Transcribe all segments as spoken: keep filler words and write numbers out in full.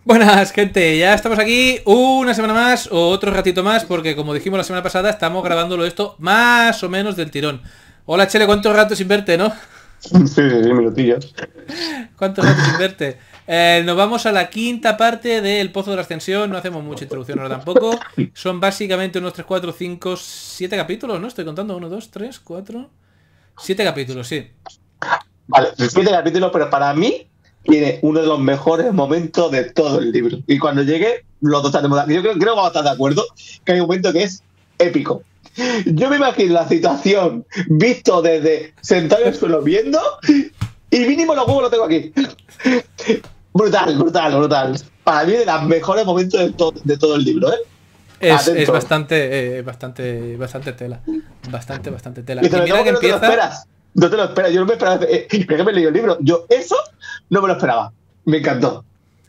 Buenas, gente, ya estamos aquí una semana más o otro ratito más, porque como dijimos la semana pasada, estamos grabándolo esto más o menos del tirón. Hola, Chele, ¿cuánto rato sin verte, no? Sí, sí, sí, minutillos. ¿Cuánto rato sin verte? Eh, nos vamos a la quinta parte del Pozo de la Ascensión, no hacemos mucha introducción ahora tampoco. Son básicamente unos tres, cuatro, cinco, siete capítulos, ¿no? Estoy contando, uno, dos, tres, cuatro... siete capítulos, sí. Vale, siete capítulos, pero para mí tiene uno de los mejores momentos de todo el libro. Y cuando llegue, los dos estaremos de acuerdo. Yo creo, creo que vamos a estar de acuerdo que hay un momento que es épico. Yo me imagino la situación visto desde sentado en el suelo viendo y mínimo los huevos los tengo aquí. Brutal, brutal, brutal. Para mí de los mejores momentos de, to de todo el libro, ¿eh? Es, es bastante, eh, bastante, bastante tela. Bastante, bastante tela. Y, y mira que, que no empieza... te lo esperas. No te lo esperas. Yo no me esperaba. Eh, que me he leído el libro. Yo eso no me lo esperaba. Me encantó.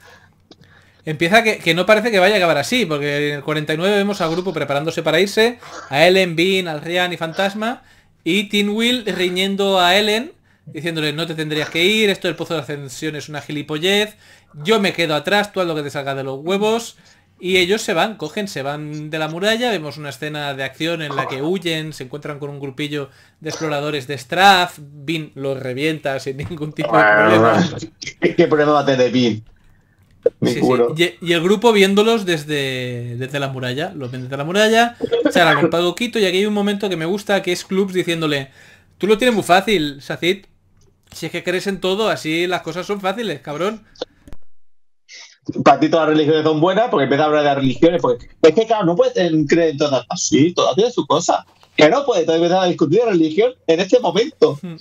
Empieza que, que no parece que vaya a acabar así, porque en el cuarenta y nueve vemos al grupo preparándose para irse, a Ellen, Bean, Alrian y Fantasma, y Tin Will riñendo a Ellen, diciéndole no te tendrías que ir, esto del Pozo de la Ascensión es una gilipollez, yo me quedo atrás, tú haz lo que te salga de los huevos, y ellos se van, cogen, se van de la muralla, vemos una escena de acción en la que huyen, se encuentran con un grupillo de exploradores de Strath, Bean los revienta sin ningún tipo de problema. ¿Qué, qué problema va a tener Bean? Sí, sí. Y, y el grupo viéndolos desde, desde la muralla, los ven desde la muralla, charlan un poquito y aquí hay un momento que me gusta que es Clubs diciéndole tú lo tienes muy fácil, Sacid, si es que crees en todo, así las cosas son fáciles, cabrón. Para ti todas las religiones son buenas porque empieza a hablar de las religiones, porque es que claro, no puedes creer en todas así, todas tienen su cosa, que no puedes empezar a discutir de religión en este momento. Hmm.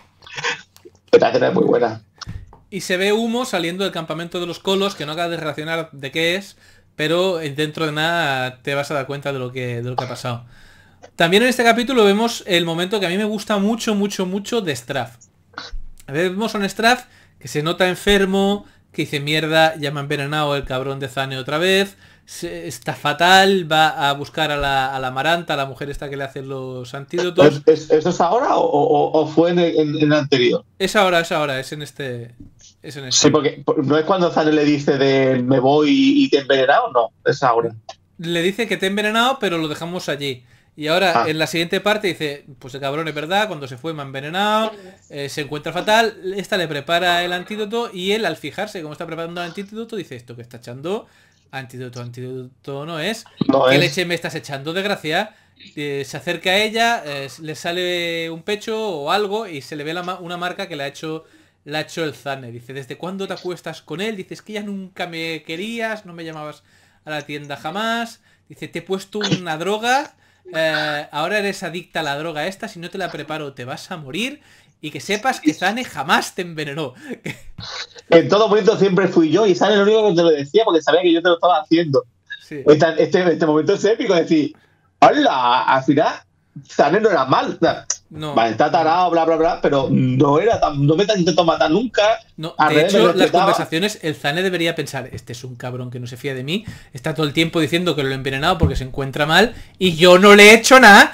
Esta escena es muy buena. Y se ve humo saliendo del campamento de los colos, que no acabas de relacionar de qué es, pero dentro de nada te vas a dar cuenta de lo que, de lo que ha pasado. También en este capítulo vemos el momento que a mí me gusta mucho, mucho, mucho de Strath. Vemos a un Strath que se nota enfermo, que dice mierda, ya me ha envenenado el cabrón de Zane otra vez, se, está fatal, va a buscar a la, a la Amaranta, a la mujer esta que le hace los antídotos. ¿Es, es, ¿Esto es ahora o, o, o fue en el, en, en el anterior? Es ahora, es ahora, es en este... Es en este. Sí, porque no es cuando Zane le dice de me voy y te he envenenado, no, es ahora. Le dice que te he envenenado, pero lo dejamos allí. Y ahora, ah. en la siguiente parte, dice, pues el cabrón es verdad, cuando se fue me ha envenenado, eh, se encuentra fatal, esta le prepara el antídoto y él, al fijarse cómo está preparando el antídoto, dice, esto que está echando, antídoto, antídoto no es, no ¿qué es. leche me estás echando, desgracia? Eh, se acerca a ella, eh, le sale un pecho o algo y se le ve la ma una marca que le ha hecho... La ha hecho el Zane. Dice, ¿desde cuándo te acuestas con él? Dices que ya nunca me querías, no me llamabas a la tienda jamás. Dice, te he puesto una droga, eh, ahora eres adicta a la droga esta, si no te la preparo te vas a morir. Y que sepas que Zane jamás te envenenó. En todo momento siempre fui yo y Zane lo único que te lo decía porque sabía que yo te lo estaba haciendo. Sí. Este, este, este momento es épico, es decir, hola, al final Zane no era mal. No. Vale, está tarado, bla, bla, bla, pero no era tan, no me tan intentado matar nunca. No, de hecho, las conversaciones, el Zane debería pensar, este es un cabrón que no se fía de mí, está todo el tiempo diciendo que lo he envenenado porque se encuentra mal, y yo no le he hecho nada.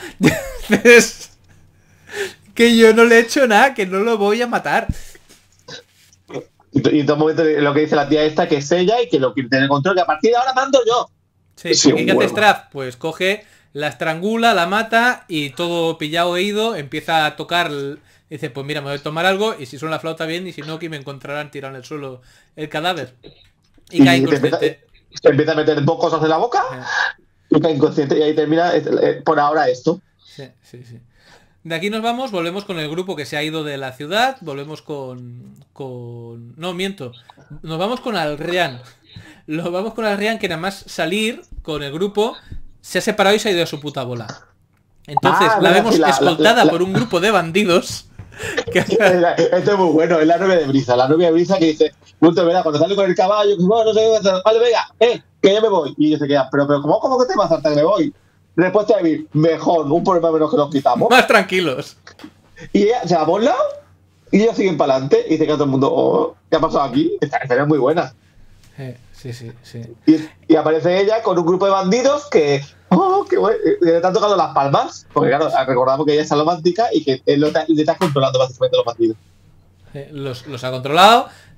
Que yo no le he hecho nada, que no lo voy a matar. Y en todo momento lo que dice la tía esta, que es ella y que lo quiere tener control, que a partir de ahora mando yo. Sí, sí, ¿y qué hace Strath? Pues coge... La estrangula, la mata y todo pillado e ido empieza a tocar. Dice, pues mira, me voy a tomar algo y si suena la flauta bien y si no, aquí me encontrarán tirado en el suelo el cadáver. Y, y cae inconsciente. Empieza, empieza a meter dos cosas en la boca sí. Y cae inconsciente y ahí termina eh, por ahora esto. Sí, sí, sí. De aquí nos vamos, volvemos con el grupo que se ha ido de la ciudad, volvemos con... con... No, miento. Nos vamos con Alrian. Nos vamos con Alrian que nada más salir con el grupo... Se ha separado y se ha ido a su puta bola. Entonces ah, la vemos sí, la, escoltada la, la, por un grupo de bandidos. Que... Esto es muy bueno, es la novia de Brisa. La novia de Brisa que dice, punto, ¿verdad? Cuando sale con el caballo, que bueno, no sé qué, vale, venga, eh, que yo me voy. Y yo se queda, pero, pero ¿cómo, cómo que te vas hasta que me voy? Respuesta de mí, mejor, un problema menos que nos quitamos. Más tranquilos. Y ella se va por un lado y ellos siguen para adelante. Y dice que a todo el mundo, oh, ¿qué ha pasado aquí? Esta escena es muy buena. Eh, sí, sí, sí. Y, y aparece ella con un grupo de bandidos que... ¡Oh, qué bueno! Le están tocando las palmas. Porque claro, recordamos que ella es salomántica y que él le está controlando básicamente los bandidos. Eh, los, los ha controlado.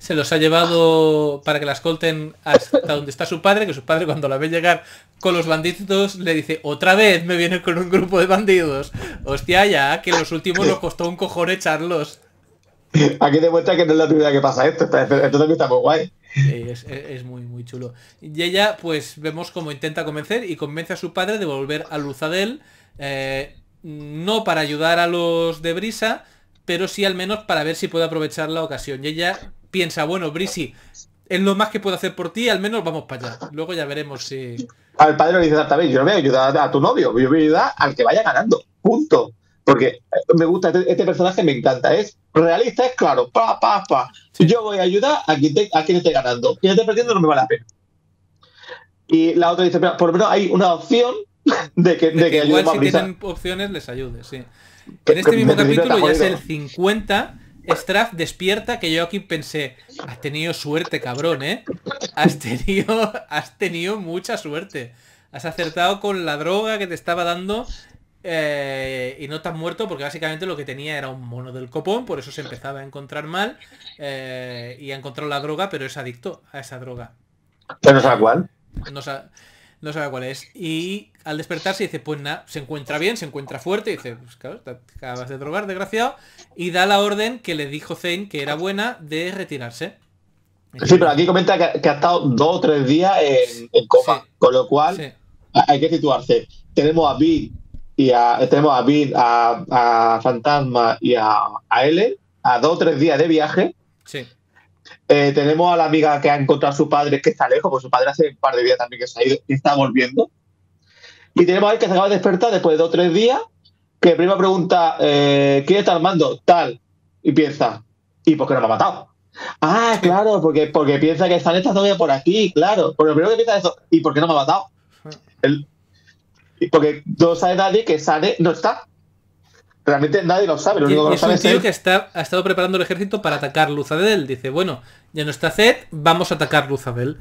se los ha llevado para que la escolten hasta donde está su padre, que su padre cuando la ve llegar con los bandidos le dice, otra vez me viene con un grupo de bandidos. Hostia, ya, que los últimos nos costó un cojón echarlos. Aquí demuestra que no es la primera vez que pasa esto, esto también está muy guay. Es, es, es muy muy chulo. Y ella pues vemos como intenta convencer y convence a su padre de volver a Luzadel, eh, no para ayudar a los de Brisa, pero sí al menos para ver si puede aprovechar la ocasión. Y ella piensa, bueno, Brisi, es lo más que puedo hacer por ti, al menos vamos para allá. Luego ya veremos si... Al padre le dice exactamente, yo no voy a ayudar a tu novio, yo voy a ayudar al que vaya ganando, punto. Porque me gusta, este, este personaje me encanta, es realista, es claro, pa, pa, pa. Sí. Yo voy a ayudar a quien, te, a quien esté ganando, quien esté perdiendo no me vale la pena. Y la otra dice, pero por lo menos hay una opción de que, de de que, que igual si tienen opciones les ayude, sí. En este mismo capítulo, ya es el cincuenta, Straff despierta, que yo aquí pensé, has tenido suerte, cabrón, ¿eh? Has tenido, has tenido mucha suerte. Has acertado con la droga que te estaba dando eh, y no te has muerto porque básicamente lo que tenía era un mono del copón, por eso se empezaba a encontrar mal eh, y ha encontrado la droga, pero es adicto a esa droga. ¿Pero no sabe cuál? No sabe, no sabe cuál es. Y al despertarse dice, pues nada, se encuentra bien, se encuentra fuerte, y dice, pues claro, te acabas de drogar, desgraciado, y da la orden que le dijo Zane que era buena de retirarse. Sí, pero aquí comenta que, que ha estado dos o tres días en, en coma, sí, con lo cual sí, hay que situarse. Tenemos a Bill y a tenemos a Bill, a, a Fantasma y a, a Ellen a dos o tres días de viaje. Sí. Eh, tenemos a la amiga que ha encontrado a su padre que está lejos, pues su padre hace un par de días también que se ha ido y está volviendo. Y tenemos a él que se acaba de despertar después de dos o tres días, que primero pregunta, eh, ¿quién está al mando? Tal. Y piensa, ¿y por qué no me ha matado? Ah, claro, porque, porque piensa que Sane está todavía por aquí, claro. Porque lo primero que piensa es eso, ¿y por qué no me ha matado? Él, porque no sabe nadie que Sane no está. Realmente nadie lo sabe. Lo único que lo es sabe un tío es él. que está, ha estado preparando el ejército para atacar Luzadel. Dice, bueno, ya no está Zed, vamos a atacar Luzadel.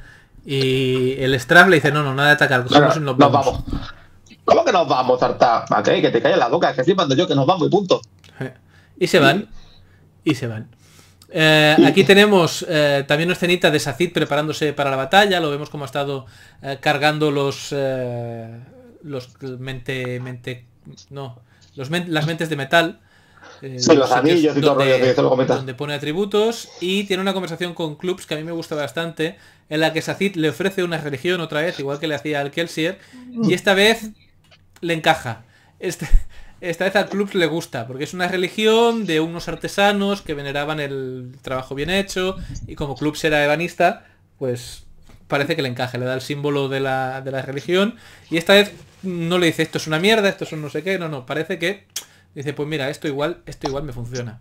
Y el Straff le dice, no, no, nada de atacar. No, no, nos, nos vamos. vamos. ¿Cómo que nos vamos, Tarta? Okay, que te calles la boca, que estoy mando yo, que nos vamos y punto. Y se van. Y se van. Eh, aquí tenemos eh, también una escenita de Sazid preparándose para la batalla. Lo vemos como ha estado eh, cargando los eh, los mente mente no los men las mentes de metal, eh, sí, los anillos y todo donde, rollo que te lo comentas, donde pone atributos, y tiene una conversación con Clubs que a mí me gusta bastante, en la que Sazid le ofrece una religión otra vez, igual que le hacía al Kelsier, y esta vez le encaja. Este Esta vez al Clubs le gusta, porque es una religión de unos artesanos que veneraban el trabajo bien hecho, y como Clubs era ebanista, pues parece que le encaja, le da el símbolo de la, de la religión, y esta vez no le dice esto es una mierda, esto es un no sé qué, no, no, parece que dice, pues mira, esto igual, esto igual me funciona.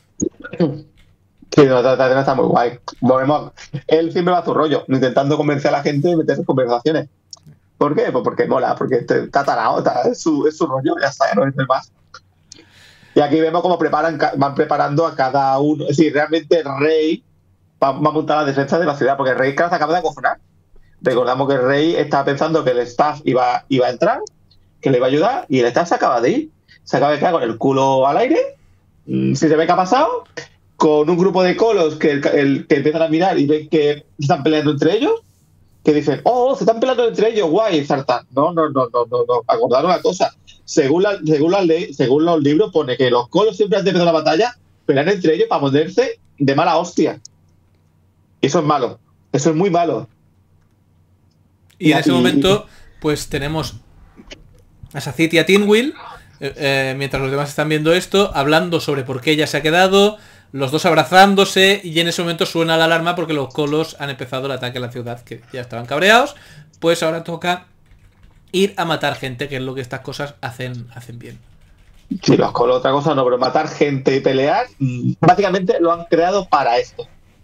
Sí, no, está, está muy guay. Volvemos, él siempre va a su rollo, intentando convencer a la gente de meterse en conversaciones. ¿Por qué? Pues porque mola, porque está tarado, está, es, su, es su rollo, ya está, no es el más. Y aquí vemos cómo preparan, van preparando a cada uno. Es decir, realmente el rey va, va a montar la defensa de la ciudad, porque el rey claro, se acaba de acojonar. Recordamos que el rey estaba pensando que el staff iba, iba a entrar, que le iba a ayudar, y el staff se acaba de ir. Se acaba de quedar con el culo al aire, si se ve que ha pasado, con un grupo de colos que, el, el, que empiezan a mirar y ven que se están peleando entre ellos, que dicen, oh, se están peleando entre ellos, guay, Zartan. No, no, no, no, no, no. Acordar una cosa. Según, la, según, la ley, según los libros pone que los colos siempre antes de empezar la batalla pelean entre ellos para ponerse de mala hostia. Y eso es malo. Eso es muy malo. Y, y en ese y, momento, pues tenemos a Sazid y a Tinwil, eh, eh, mientras los demás están viendo esto, hablando sobre por qué ella se ha quedado, los dos abrazándose, y en ese momento suena la alarma porque los colos han empezado el ataque a la ciudad, que ya estaban cabreados. Pues ahora toca ir a matar gente, que es lo que estas cosas hacen, hacen bien. Sí, los colos otra cosa no, pero matar gente y pelear, básicamente lo han creado para esto.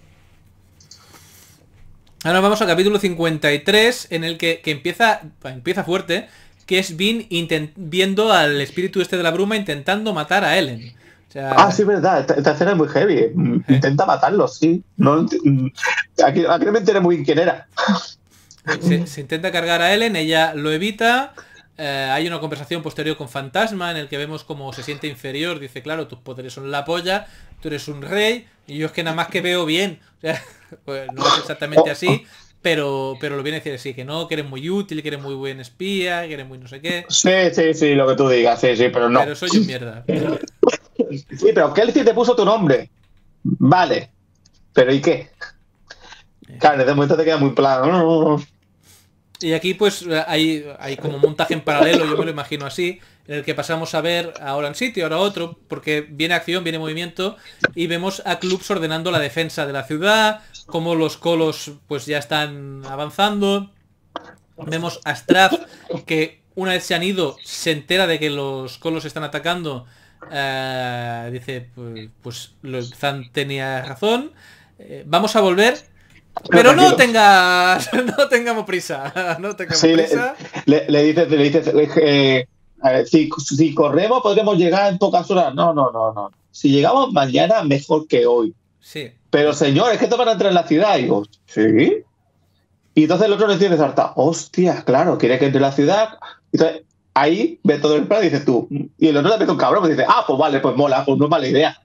Ahora vamos al capítulo cincuenta y tres, en el que, que empieza, empieza fuerte, que es Vin viendo al espíritu este de la bruma intentando matar a Ellen. O sea, ah, sí, verdad, esta, esta escena es muy heavy. ¿Eh? Intenta matarlo, sí. No, aquí, aquí no me enteré muy bien quién era. Se, se intenta cargar a Ellen, ella lo evita, Eh, hay una conversación posterior con Fantasma en el que vemos cómo se siente inferior. Dice, claro, tus poderes son la polla, tú eres un rey, y yo es que nada más que veo bien. O sea, pues no es exactamente así, pero pero lo viene a decir así, que no, que eres muy útil, que eres muy buen espía, que eres muy no sé qué. Sí, sí, sí, lo que tú digas, sí, sí, pero no. Pero soy un mierda. Sí, pero Kelsey te puso tu nombre. Vale. ¿Pero y qué? Claro, en ese momento te queda muy plano. Y aquí pues hay, hay como un montaje en paralelo, yo me lo imagino así, en el que pasamos a ver ahora un sitio, ahora otro, porque viene acción, viene movimiento, y vemos a Clubs ordenando la defensa de la ciudad, como los colos pues ya están avanzando. Vemos a Strath, que una vez se han ido, se entera de que los colos están atacando. Eh, dice, pues, pues lo- Zan tenía razón. Eh, vamos a volver. Pero no tranquilo. tengas, no tengamos prisa, no tengamos Sí, le, prisa. le, le dices, le dices eh, a ver, si, si corremos podremos llegar en pocas horas. No, no, no, no. Si llegamos mañana, mejor que hoy. Sí. Pero señor, es que te van a entrar en la ciudad. Y digo, ¿sí? Y entonces el otro le tiene salta, hostia, claro, quiere que entre en la ciudad. Entonces ahí ve todo el plan y dices tú. Y el otro le mete un cabrón y dice, ah, pues vale, pues mola, pues no es mala idea.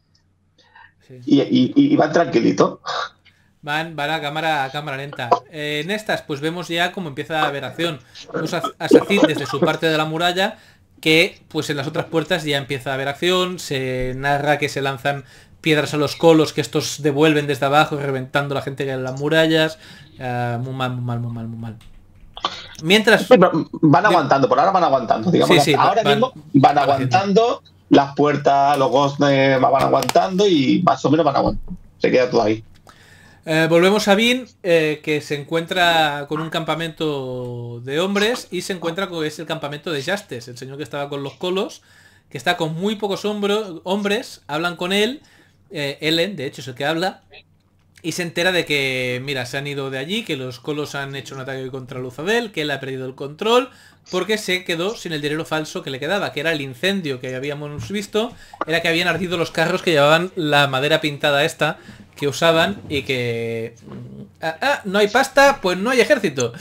Sí. Y, y, y van tranquilitos. Van, van a cámara, a cámara lenta. Eh, en estas, pues vemos ya cómo empieza a haber acción. Vemos a, a Sacid desde su parte de la muralla, que pues en las otras puertas ya empieza a haber acción. Se narra que se lanzan piedras a los colos, que estos devuelven desde abajo, reventando a la gente que hay en las murallas. Uh, muy mal, muy mal, muy mal, muy mal. Mientras... Sí, van aguantando, por ahora van aguantando. Digamos, Sí, sí, ahora van, mismo van van aguantando, haciendo. Las puertas, los ghosts eh, van aguantando y más o menos van aguantando. Se queda todo ahí. Eh, volvemos a Bean, eh, que se encuentra con un campamento de hombres y se encuentra con es el campamento de Justes, el señor que estaba con los colos, que está con muy pocos hombro, hombres, hablan con él, eh, Ellen, de hecho, es el que habla, y se entera de que, mira, se han ido de allí, que los colos han hecho un ataque contra Luzadel, que él ha perdido el control, porque se quedó sin el dinero falso que le quedaba, que era el incendio que habíamos visto, era que habían ardido los carros que llevaban la madera pintada esta, que usaban y que... Ah, ah, no hay pasta, pues no hay ejército.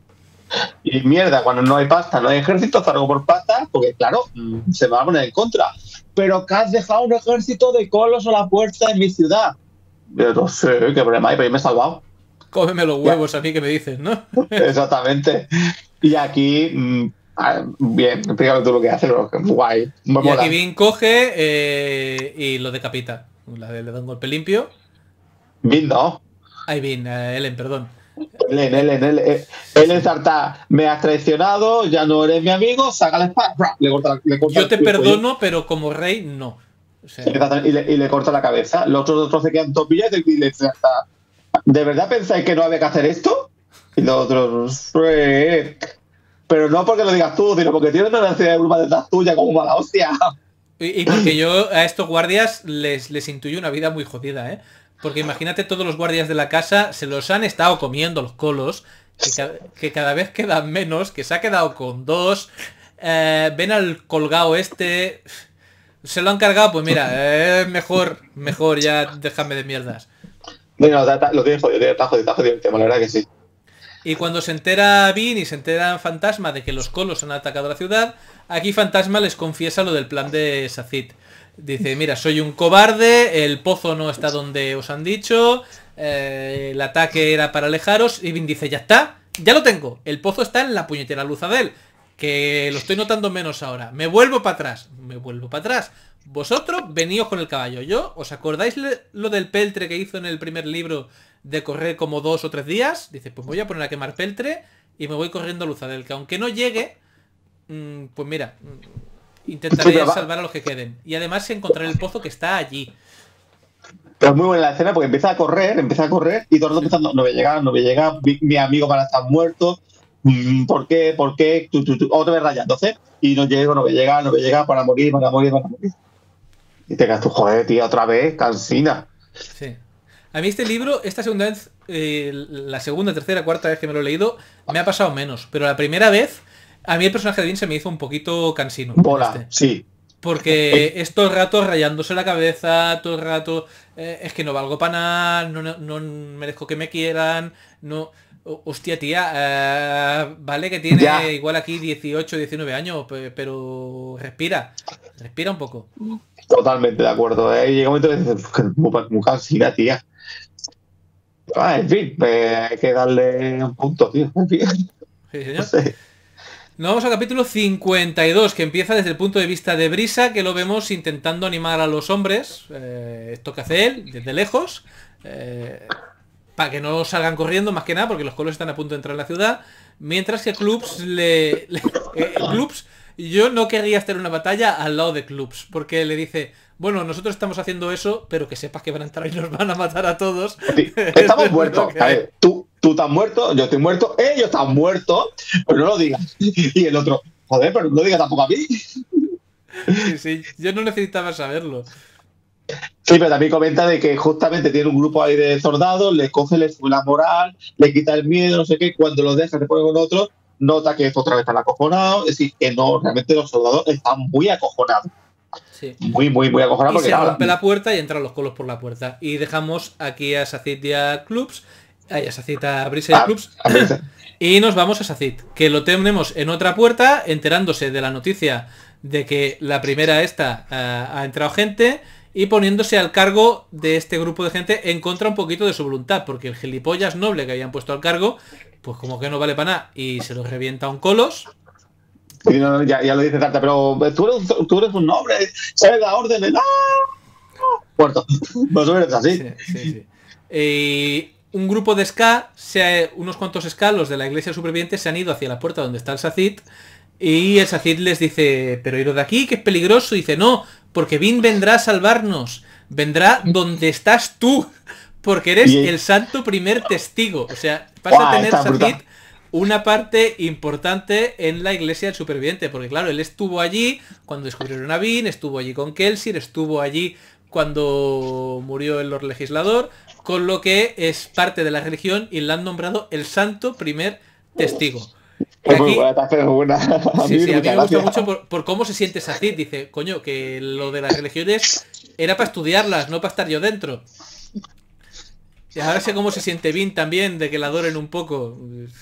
Y mierda, cuando no hay pasta, no hay ejército, salgo por pasta, porque claro, se me va a poner en contra. Pero que has dejado un ejército de colos a la puerta en mi ciudad. Yo no sé qué problema hay, pero yo me he salvado. Cómeme los huevos ya. A mí que me dices, ¿no? Exactamente. Y aquí, mmm, bien, explícame tú lo que haces, guay. Me y mola. Aquí Vin coge eh, y lo decapita. Le da un golpe limpio. Vin no. Ay, Vin, uh, Ellen, perdón. Ellen, Ellen, Ellen, Ellen salta, me has traicionado, ya no eres mi amigo, saca la espada, le corta, le corta yo te perdono, pero como rey, no. O sea, y, le, y le corta la cabeza. Los otros otros se quedan topillas y le salta. ¿De verdad pensáis que no había que hacer esto? Y los otros... Eh, pero no porque lo digas tú, sino porque tienes una ansiedad de bruma detrás tuya como mala hostia. Y, y porque yo a estos guardias les, les intuyo una vida muy jodida, ¿eh? Porque imagínate, todos los guardias de la casa se los han estado comiendo los colos, que, ca que cada vez quedan menos, que se ha quedado con dos, eh, ven al colgado este, se lo han cargado, pues mira, eh, mejor, mejor, ya déjame de mierdas. Bueno, lo tienes jodido, está jodido, está jodido el tema, la verdad que sí. Y cuando se entera Bean y se entera Fantasma de que los colos han atacado la ciudad, aquí Fantasma les confiesa lo del plan de Sacid. Dice, mira, soy un cobarde, el pozo no está donde os han dicho, eh, el ataque era para alejaros, y Bean dice, ya está, ya lo tengo, el pozo está en la puñetera Luzadel, que lo estoy notando menos ahora, me vuelvo para atrás, me vuelvo para atrás, vosotros veníos con el caballo, yo, ¿os acordáis lo del peltre que hizo en el primer libro de correr como dos o tres días? Dice, pues voy a poner a quemar peltre y me voy corriendo a Luzadel, que aunque no llegue, mmm, pues mira... intentaré sí, salvar a los que queden. Y además encontraré el pozo que está allí. Pero es muy buena la escena porque empieza a correr, empieza a correr y todo el mundo pensando, no voy a llegar, no voy a llegar, mi, mi amigo van a estar muertos, ¿por qué? ¿Por qué? Tú, tú, tú, otra vez rayándose. Y no llego, no voy a llegar, no voy a llegar, para morir, para morir, para morir. Y te quedas tú, joder, tío, otra vez, cansina. Sí. A mí este libro, esta segunda vez, eh, la segunda, tercera, cuarta vez que me lo he leído, me ha pasado menos. Pero la primera vez... a mí el personaje de Bean se me hizo un poquito cansino. Bola, este. Sí. Porque es todo el rato rayándose la cabeza, todo el rato... Eh, es que no valgo para nada, no, no, no merezco que me quieran, no... O- Hostia, tía, eh, vale que tiene Ya. igual aquí dieciocho, diecinueve años, pe- pero respira, respira un poco. Totalmente de acuerdo. ¿Eh? Llega un momento que dices, "Uf, muy, muy cansina, tía". Ah, en fin, eh, hay que darle un punto, tío. En fin, Sí, no señor. sé. Nos vamos al capítulo cincuenta y dos, que empieza desde el punto de vista de Brisa, que lo vemos intentando animar a los hombres. Eh, esto que hace él, desde lejos. Eh, para que no salgan corriendo, más que nada, porque los colos están a punto de entrar en la ciudad. Mientras que Clubs le... le eh, Clubs, yo no querría estar en una batalla al lado de Clubs, porque le dice, bueno, nosotros estamos haciendo eso, pero que sepas que van a entrar y nos van a matar a todos. Sí, estamos Es lo muertos. que A hay. ver, tú, tú estás muerto, yo estoy muerto, ellos están muertos, pero no lo digas. Y el otro, joder, pero no lo digas tampoco a mí. Sí, sí, yo no necesitaba saberlo. Sí, pero también comenta de que justamente tiene un grupo ahí de soldados, le coge, le sube la moral, le quita el miedo, no sé qué, cuando los deja, se pone con otros, nota que otra vez están acojonados, es decir, que no, realmente los soldados están muy acojonados, Sí. muy, muy, muy acojonados. Y Porque, se claro, rompe la puerta y entran los colos por la puerta. Y dejamos aquí a Sacid y a Clubs, ay, a Sacid, a Brisa y a ah, Clubs. a ver, Y nos vamos a Sacid, que lo tenemos en otra puerta, enterándose de la noticia de que la primera esta uh, ha entrado gente y poniéndose al cargo de este grupo de gente en contra un poquito de su voluntad, porque el gilipollas noble que habían puesto al cargo, pues como que no vale para nada y se lo revienta a un colos. sí, no, no, ya, ya lo dice Tarta, pero tú eres, tú eres un hombre, sabes la orden, ¡no! Muerto. Más o menos así. Sí, sí, sí. Y un grupo de ska, se ha- unos cuantos ska, los de la iglesia superviviente, se han ido hacia la puerta donde está el Sacid. Y el Sacid les dice, pero iros de aquí, que es peligroso. Y dice, no, porque Vin vendrá a salvarnos. Vendrá donde estás tú. Porque eres Y- el santo primer testigo. O sea, vas Guau, a tener, está Sacid, brutal. una parte importante en la iglesia del superviviente. Porque claro, él estuvo allí cuando descubrieron a Vin, estuvo allí con Kelsier, estuvo allí cuando murió el Lord Legislador, con lo que es parte de la religión y le han nombrado el santo primer testigo. Es muy Aquí- buena, Tarta, es muy buena. A Sí, mí sí, a mí muchas me gusta gracias. mucho por, por cómo se siente Sacid. Dice, coño, que lo de las religiones era para estudiarlas, no para estar yo dentro. Y ahora sé cómo se siente Vin también, de que la adoren un poco.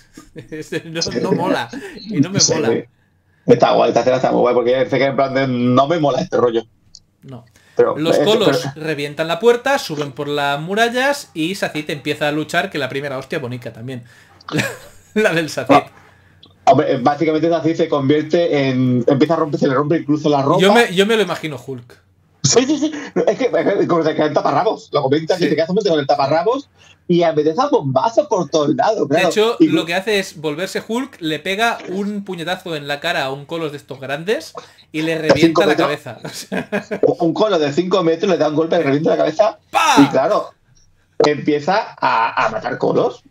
No, no mola. Y no me Sí, mola. sí. Está guay, esta escena está muy guay, porque sé que en plan de no me mola este rollo. No. Pero, Los eh, colos pero- revientan la puerta, suben por las murallas y Sacid empieza a luchar, que la primera hostia bonica también. La, la del Sacid. hombre, básicamente así se convierte en. Empieza a romper, se le rompe incluso la ropa. Yo me, yo me lo imagino Hulk. Sí, sí, sí. Es que, es que como se queda en taparrabos. Lo comenta Sí. que se queda con el taparrabos y apetece a bombazo por todos lados. De Claro. hecho, Y- lo que hace es volverse Hulk, le pega un puñetazo en la cara a un colos de estos grandes y le revienta la metros. cabeza. O sea, un colo de cinco metros le da un golpe, le revienta la cabeza. ¡pa! Y claro, empieza a, a matar colos.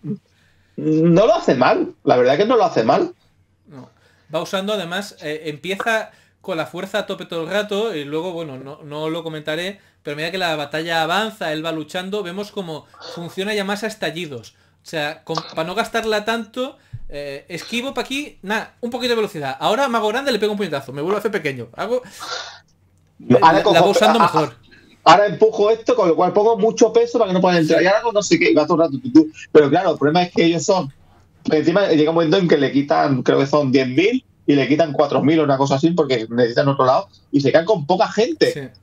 No lo hace mal. La verdad que no lo hace mal. No. Va usando además, eh, empieza con la fuerza a tope todo el rato y luego, bueno, no, no lo comentaré, pero a medida que la batalla avanza, él va luchando, vemos como funciona ya más a estallidos. O sea, con- para no gastarla tanto, eh, esquivo para aquí, nada, un poquito de velocidad. Ahora Mago Grande le pego un puñetazo, me vuelvo a hacer pequeño. Hago... Ahora la, cojo- la va usando a- a- mejor. Ahora empujo esto, con lo cual pongo mucho peso para que no puedan entrar. Y ahora hago no sé qué, gasto un rato. tu, tu. Pero claro, el problema es que ellos son. Encima llega un momento en que le quitan, creo que son diez mil y le quitan cuatro mil o una cosa así porque necesitan otro lado y se quedan con poca gente. Sí.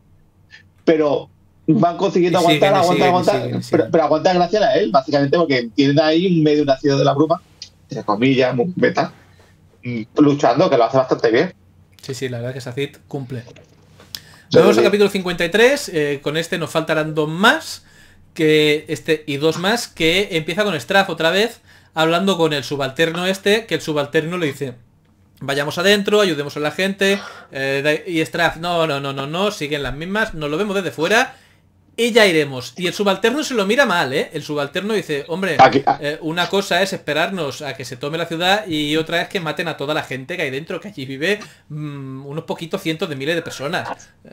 Pero van consiguiendo Y siguen, aguantar, y aguantar, siguen, y aguantar. siguen, y pero, siguen. pero aguantan gracias a él, básicamente, porque tienen ahí en medio nacido de la bruma, entre comillas, muy beta, mm, luchando, que lo hace bastante bien. Sí, sí, la verdad que Sacid cumple. Sí, Vamos sí. al capítulo cincuenta y tres, eh, con este nos faltarán dos más, que este y dos más, que empieza con Straff otra vez, hablando con el subalterno este, que el subalterno le dice, vayamos adentro, ayudemos a la gente, eh, da- y Straff, no, no, no, no, no, siguen las mismas, nos lo vemos desde fuera, y ya iremos. Y el subalterno se lo mira mal, ¿eh? El subalterno dice, hombre, Aquí- ah. eh, una cosa es esperarnos a que se tome la ciudad y otra es que maten a toda la gente que hay dentro, que allí vive mm, unos poquitos cientos de miles de personas.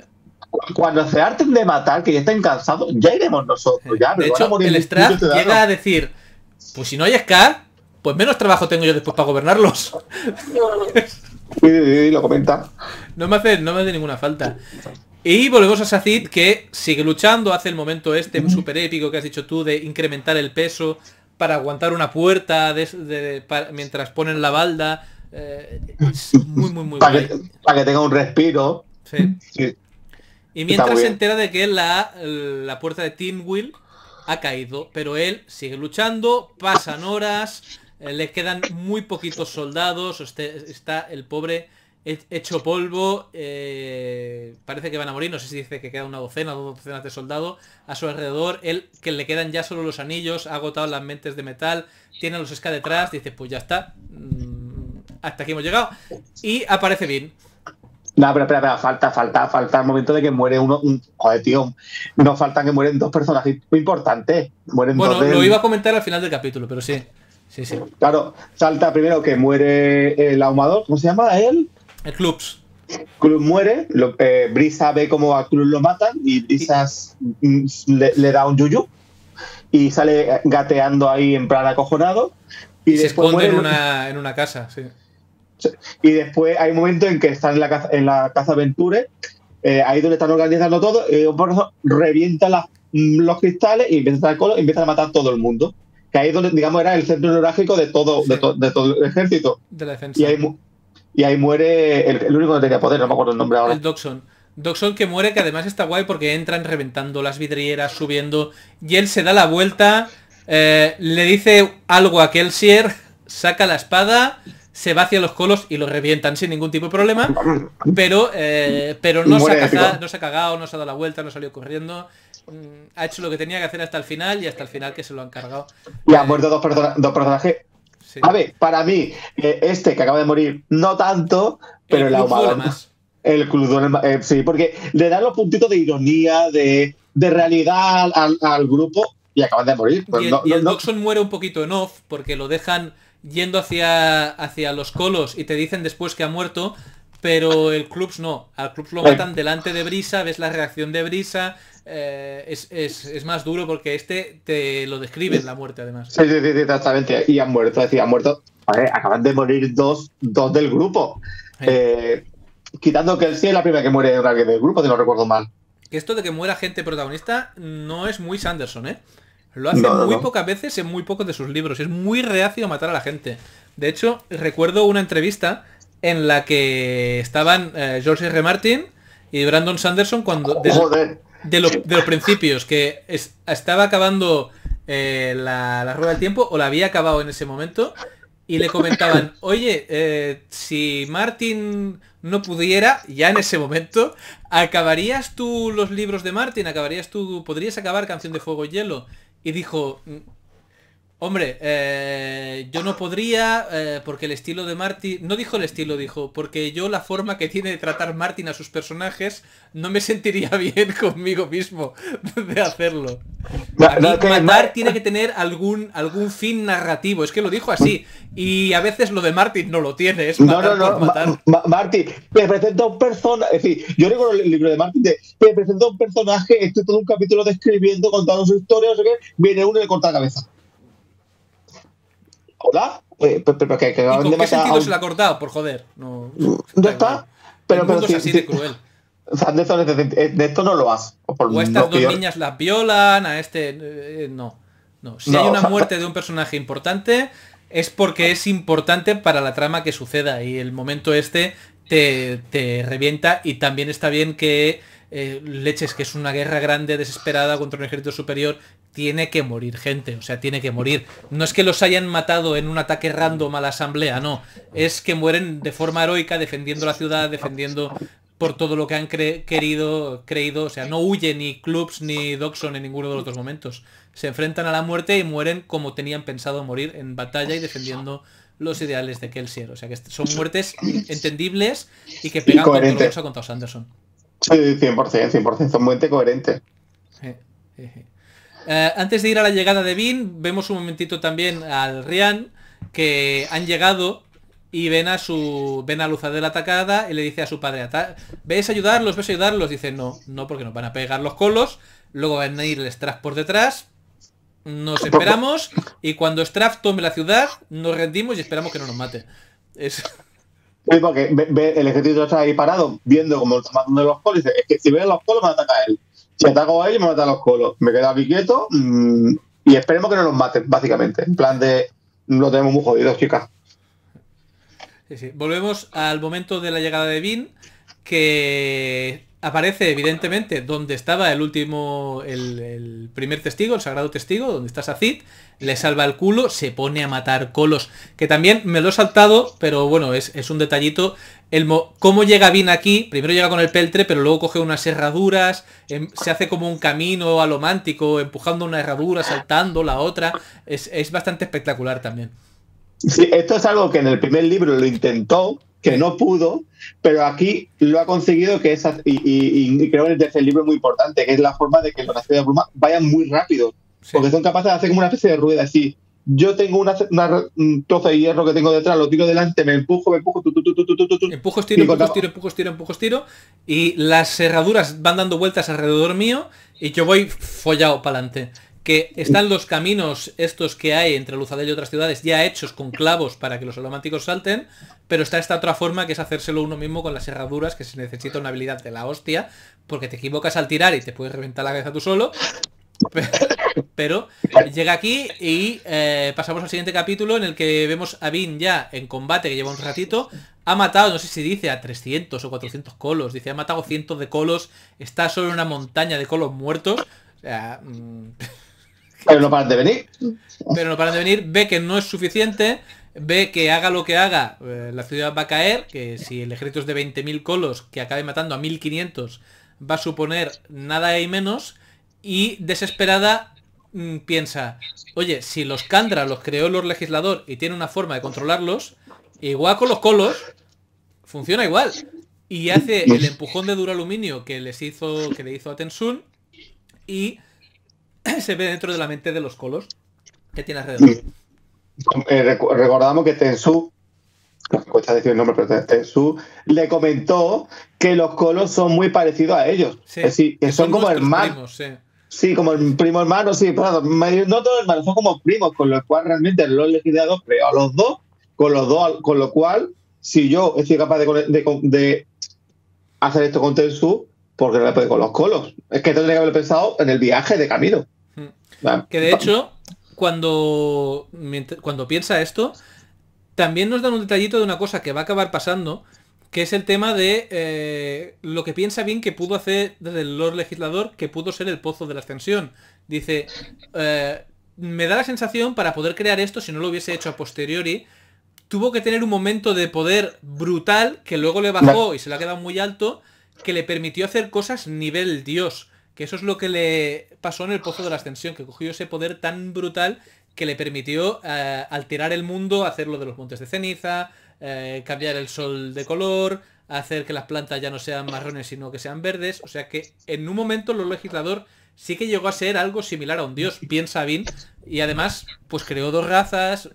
Cuando se harten de matar, que ya estén cansados, ya iremos nosotros. Ya, De pero van a hecho, morir el muchos Straff ciudadanos. llega a decir, pues si no hay Ska, pues menos trabajo tengo yo después para gobernarlos. Sí, sí, sí, lo comenta. No me hace, no me hace ninguna falta. Y volvemos a Sacid, que sigue luchando, hace el momento este súper épico que has dicho tú de incrementar el peso para aguantar una puerta de, de, para, mientras ponen la balda. Eh, es muy, muy, muy para, guay. que, para que tenga un respiro. Sí. Sí. Y mientras se entera de que la, la puerta de Tinwil ha caído, pero él sigue luchando, pasan horas, eh, le quedan muy poquitos soldados, este, está el pobre hecho polvo, eh, parece que van a morir, no sé si dice que queda una docena o dos docenas de soldados a su alrededor, él que le quedan ya solo los anillos, ha agotado las mentes de metal, tiene a los Ska detrás, dice pues ya está, mmm, hasta aquí hemos llegado, y aparece Vin. No, pero espera, espera, falta, falta, falta el momento de que muere uno, un, joder, tío, no falta que mueren dos personajes muy importantes. Mueren bueno, dos del... lo iba a comentar al final del capítulo, pero sí, sí, sí. Claro, salta primero que muere el ahumador, ¿cómo se llama él? El Clubs. Club muere, lo, eh, Brisa ve cómo a Club lo matan y Brisa y... le, le da un yuyu y sale gateando ahí en plan acojonado. Y, y se después esconde muere en una, en una casa, sí. Y después hay un momento en que están en la casa, en la casa Venture, eh, ahí donde están organizando todo, y un profesor revienta las, los cristales y empieza a estar colo, y empieza a matar a todo el mundo. Que ahí es donde, digamos, era el centro neurálgico de todo, sí. de, to, de todo el ejército. De la defensa. Y ahí, y ahí muere el, el único que tenía poder, no me acuerdo el nombre ahora. El Doxon. Doxon que muere, que además está guay porque entran reventando las vidrieras, subiendo, y él se da la vuelta, eh, le dice algo a Kelsier, saca la espada, se va hacia los colos y los revientan sin ningún tipo de problema, pero eh, pero no se, ha cagado, no se ha cagado, no se ha dado la vuelta, no salió corriendo, mm, ha hecho lo que tenía que hacer hasta el final y hasta el final que se lo han cargado. Y eh, han muerto dos, persona, dos personajes. Sí. A ver, para mí, eh, este que acaba de morir, no tanto, pero el, el ahumador. El club eh, sí, porque le dan los puntitos de ironía, de, de realidad al, al grupo y acaban de morir. Pues y el, no, y el no, Doxon no. muere un poquito en off porque lo dejan yendo hacia, hacia los colos y te dicen después que ha muerto, pero el Clubs no. Al Clubs lo matan delante de Brisa, ves la reacción de Brisa, eh, es, es, es más duro porque este te lo describe la muerte además. Sí, sí, sí, exactamente. Y han muerto, es decir, han muerto. Vale, acaban de morir dos, dos del grupo. Sí. Eh, quitando que él sí es la primera que muere en alguien del grupo, si no recuerdo mal. Que esto de que muera gente protagonista no es muy Sanderson, ¿eh? Lo hace no, no, muy no. pocas veces en muy pocos de sus libros. Es muy reacio a matar a la gente. De hecho, recuerdo una entrevista en la que estaban eh, George R. Martin y Brandon Sanderson cuando de, Joder. de, lo, de los principios, que es, estaba acabando eh, la, la rueda del tiempo, o la había acabado en ese momento, y le comentaban, oye, eh, si Martin no pudiera, ya en ese momento, ¿acabarías tú los libros de Martin? ¿Acabarías tú, podrías acabar Canción de Fuego y Hielo? Y dijo, hombre, eh, yo no podría, eh, porque el estilo de Martin... No dijo el estilo, dijo, porque yo la forma que tiene de tratar Martin a sus personajes no me sentiría bien conmigo mismo de hacerlo. A mí, matar tiene que tener algún, algún fin narrativo, es que lo dijo así. Y a veces lo de Martin no lo tiene, es matar no, no, no, por matar. Ma Ma Martin, me presenta un personaje, es decir, yo recuerdo el libro de Martin de, me presenta un personaje, estoy todo un capítulo describiendo, contando su historia, no sé qué, viene uno y le corta la cabeza. ¿Hola? Eh, pero, pero, que, que ¿Y con de qué sentido un... se la ha cortado? Por joder. No, ¿No está? Pero, el mundo pero, es así sí, de cruel. Sanderson de, de, de esto no lo hace. O, por, o estas dos yo... niñas las violan, a este... Eh, no. no. Si no, hay una muerte de un personaje importante, es porque es importante para la trama que suceda. Y el momento este te, te revienta. Y también está bien que eh, leches, que es una guerra grande, desesperada, contra un ejército superior. Tiene que morir gente, o sea, tiene que morir. No es que los hayan matado en un ataque random a la asamblea, no. Es que mueren de forma heroica, defendiendo la ciudad, defendiendo por todo lo que han cre querido, creído. O sea, no huye ni Clubs ni Doxon en ninguno de los dos momentos. Se enfrentan a la muerte y mueren como tenían pensado morir, en batalla y defendiendo los ideales de Kelsier. O sea, que son muertes entendibles y que pegan con todo lo que nos ha contado Sanderson. Sí, cien por cien, cien por cien, son muertes coherentes. Eh, eh, eh. Uh, antes de ir a la llegada de Vin, vemos un momentito también al Rian, que han llegado y ven a su ven a Luzadel atacada y le dice a su padre, ¿ves a ayudarlos? ¿Ves a ayudarlos? Dice, no, no, porque nos van a pegar los colos, luego van a ir el Straff por detrás, nos esperamos y cuando Straff tome la ciudad, nos rendimos y esperamos que no nos mate. Es... Sí, porque ve, ve, el ejército está ahí parado, viendo cómo está matando los colos, y dice, es que si ven los colos me ataca a él. Si ataco a él, me mata a los colos. Me quedo aquí quieto. Mmm, Y esperemos que no nos maten, básicamente. En plan de, lo tenemos muy jodidos, chicas. Sí, sí. Volvemos al momento de la llegada de Vin, que aparece evidentemente donde estaba el último, el, el primer testigo, el sagrado testigo, donde está Sazid, le salva el culo, se pone a matar colos, que también me lo he saltado, pero bueno, es, es un detallito, el mo cómo llega Vin aquí, primero llega con el peltre, pero luego coge unas herraduras, em, se hace como un camino a lo mántico, empujando una herradura, saltando la otra, es, es bastante espectacular también. Sí, esto es algo que en el primer libro lo intentó, que no pudo, pero aquí lo ha conseguido, que es, y, y, y creo que en el tercer libro es muy importante, que es la forma de que los nacidos de bruma vayan muy rápido, sí. Porque son capaces de hacer como una especie de rueda, así, yo tengo una, una, un trozo de hierro que tengo detrás, lo tiro delante, me empujo, me empujo, tu, tu, tu, tu, tu, tu, tu, empujo, estiro, empujo, estiro, empujo, estiro, empujo, estiro, y las herraduras van dando vueltas alrededor mío, y yo voy follado para adelante. Que están los caminos estos que hay entre Luzadel y otras ciudades ya hechos con clavos para que los holománticos salten, pero está esta otra forma que es hacérselo uno mismo con las herraduras, que se necesita una habilidad de la hostia, porque te equivocas al tirar y te puedes reventar la cabeza tú solo, pero, pero llega aquí y eh, pasamos al siguiente capítulo en el que vemos a Vin ya en combate, que lleva un ratito, ha matado, no sé si dice a trescientos o cuatrocientos colos, dice ha matado cientos de colos, está solo en una montaña de colos muertos, o sea... Mmm... Pero no paran de venir. Pero no paran de venir, ve que no es suficiente, ve que haga lo que haga, eh, la ciudad va a caer, que si el ejército es de veinte mil colos, que acabe matando a mil quinientos, va a suponer nada y menos, y desesperada mmm, piensa, oye, si los Kandra los creó Lord Legislador y tiene una forma de controlarlos, igual con los colos, funciona igual. Y hace el empujón de duraluminio que les hizo, que le hizo a Tensun, y... se ve dentro de la mente de los colos que tiene alrededor. Eh, rec recordamos que Tensu, no me cuesta decir el nombre, pero Tensu le comentó que los colos son muy parecidos a ellos. Sí, es decir, que son, son como hermanos. Sí. sí, como el primo hermano, sí, pero no todos hermanos, son como primos, con lo cual realmente el Lord Legislador creó a los dos, con los dos, con lo cual, si yo estoy capaz de, de, de hacer esto con Tensu, porque no le puede con los colos. Es que tendría que haber pensado en el viaje de camino. Que de hecho, cuando, cuando piensa esto, también nos dan un detallito de una cosa que va a acabar pasando, que es el tema de eh, lo que piensa bien que pudo hacer desde el Lord Legislador, que pudo ser el pozo de la ascensión. Dice, eh, me da la sensación, para poder crear esto, si no lo hubiese hecho a posteriori, tuvo que tener un momento de poder brutal, que luego le bajó y se le ha quedado muy alto, que le permitió hacer cosas nivel Dios. Que eso es lo que le pasó en el Pozo de la Ascensión, que cogió ese poder tan brutal que le permitió eh, alterar el mundo, hacer lo de los montes de ceniza, eh, cambiar el sol de color, hacer que las plantas ya no sean marrones sino que sean verdes. O sea que en un momento el legislador sí que llegó a ser algo similar a un dios, piensa Vin, y además pues creó dos razas.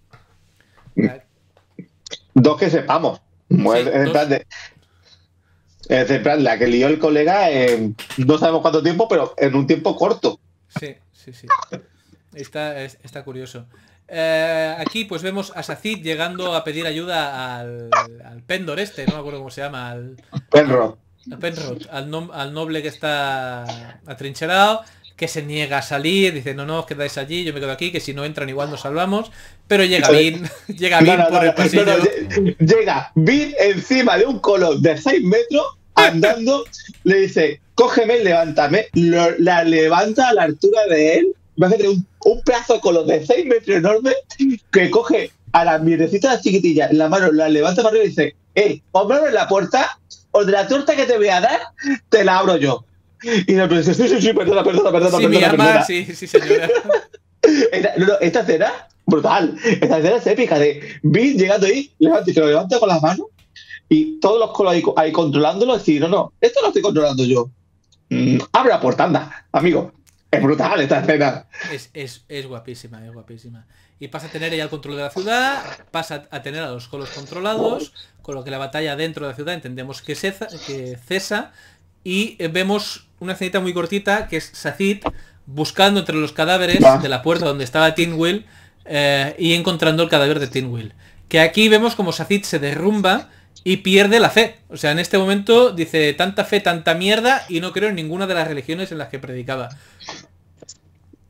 Dos que sepamos. Sí, en dos. plan de... Es en plan, la que lió el colega en no sabemos cuánto tiempo, pero en un tiempo corto. Sí, sí, sí. Está, está curioso. Eh, aquí pues vemos a Sazid llegando a pedir ayuda al, al Pendor este, no me acuerdo cómo se llama. Al Penrod. Al, Penrod, al, no, al noble que está atrincherado, que se niega a salir, dice, no, no, os quedáis allí, yo me quedo aquí, que si no entran igual nos salvamos. Pero llega Vin, llega Vin no, no, por no, el pasillo. No, no, llega Vin encima de un colón de seis metros, andando, le dice, cógeme, levántame, lo, la levanta a la altura de él, va a hacer un, un pedazo de colón de seis metros enorme, que coge a la mierdecita chiquitilla en la mano, la levanta para arriba y dice, eh, o me abres la puerta, o de la torta que te voy a dar, te la abro yo. Y el otro dice, sí, sí, sí, perdona, perdona, perdona, sí, perdona, mi arma, perdona. Sí, sí, señora. Esta, no, no, esta escena, brutal. Esta escena es épica de Vin llegando ahí, levanta, y se lo levanta con las manos, y todos los colos ahí, ahí controlándolo, y decir, no, no, esto lo estoy controlando yo. Mm, abre la puerta, anda, amigo. Es brutal esta escena. Es, es, es guapísima, es guapísima. Y pasa a tener ella el control de la ciudad, pasa a tener a los colos controlados, con lo que la batalla dentro de la ciudad entendemos que, cesa, que cesa, y vemos una escenita muy cortita que es Sazid buscando entre los cadáveres de la puerta donde estaba Tinwil eh, y encontrando el cadáver de Tinwil. Que aquí vemos como Sazid se derrumba y pierde la fe. O sea, en este momento dice, tanta fe, tanta mierda, y no creo en ninguna de las religiones en las que predicaba.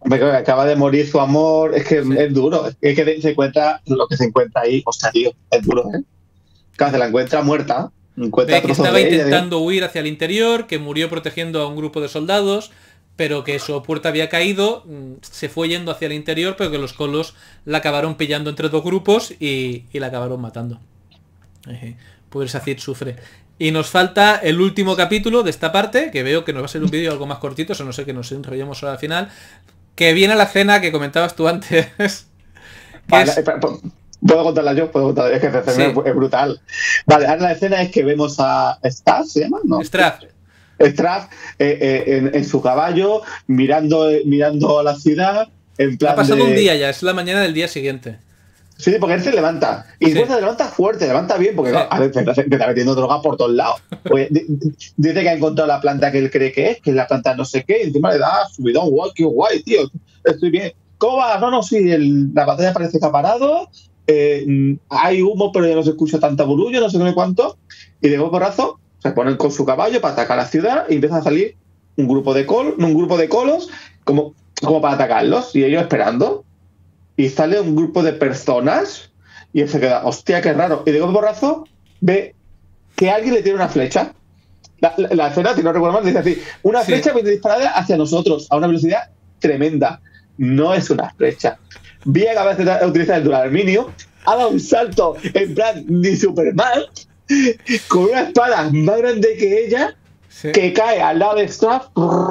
Acaba de morir su amor, es que Sí. es duro, es que se encuentra lo que se encuentra ahí, hostia, tío, es duro, ¿eh? Claro, se la encuentra muerta, encuentra Ve que trozos estaba de ella, intentando huir hacia el interior, que murió protegiendo a un grupo de soldados, pero que su puerta había caído, mm, se fue yendo hacia el interior, pero que los colos la acabaron pillando entre dos grupos y, y la acabaron matando. Eje, pues Sacid sufre. Y nos falta el último capítulo de esta parte, que veo que nos va a ser un vídeo algo más cortito, o no sé que nos enrollemos ahora al final, que viene la escena que comentabas tú antes. que Vale, es... espera, puedo contarla yo, puedo contarla, es que esa escena Sí. es brutal. Vale, ahora la escena es que vemos a Straff, ¿se llama? No. Straff. Straff eh, eh, en, en su caballo, mirando, mirando a la ciudad, en plan Ha pasado de... un día ya, es la mañana del día siguiente. Sí, porque él se levanta. Y Sí. después se levanta fuerte, se levanta bien, porque Sí. claro, a ver, te está, te está metiendo droga por todos lados. Pues, di- di- dice que ha encontrado la planta que él cree que es, que es la planta no sé qué, y encima le da subidón, guay, qué guay, tío. Estoy bien. ¿Cómo vas? No, no, sí, el- la batalla parece que ha parado. eh, mm, hay humo, pero ya no se escucha tanta burullo, no sé qué cuánto. Y de golpe porrazo se ponen con su caballo para atacar la ciudad y empieza a salir un grupo de col, un grupo de colos como, como para atacarlos, y ellos esperando. Y sale un grupo de personas y él se queda, hostia, qué raro. Y de golpe porrazo ve que alguien le tiene una flecha. La, la, la escena, si no recuerdo mal, dice así, una Sí. flecha viene disparada hacia nosotros a una velocidad tremenda. No es una flecha. Bien capaz de utilizar el duraluminio, ha dado un salto en plan ni Superman, con una espada más grande que ella, Sí. que cae al lado de Straff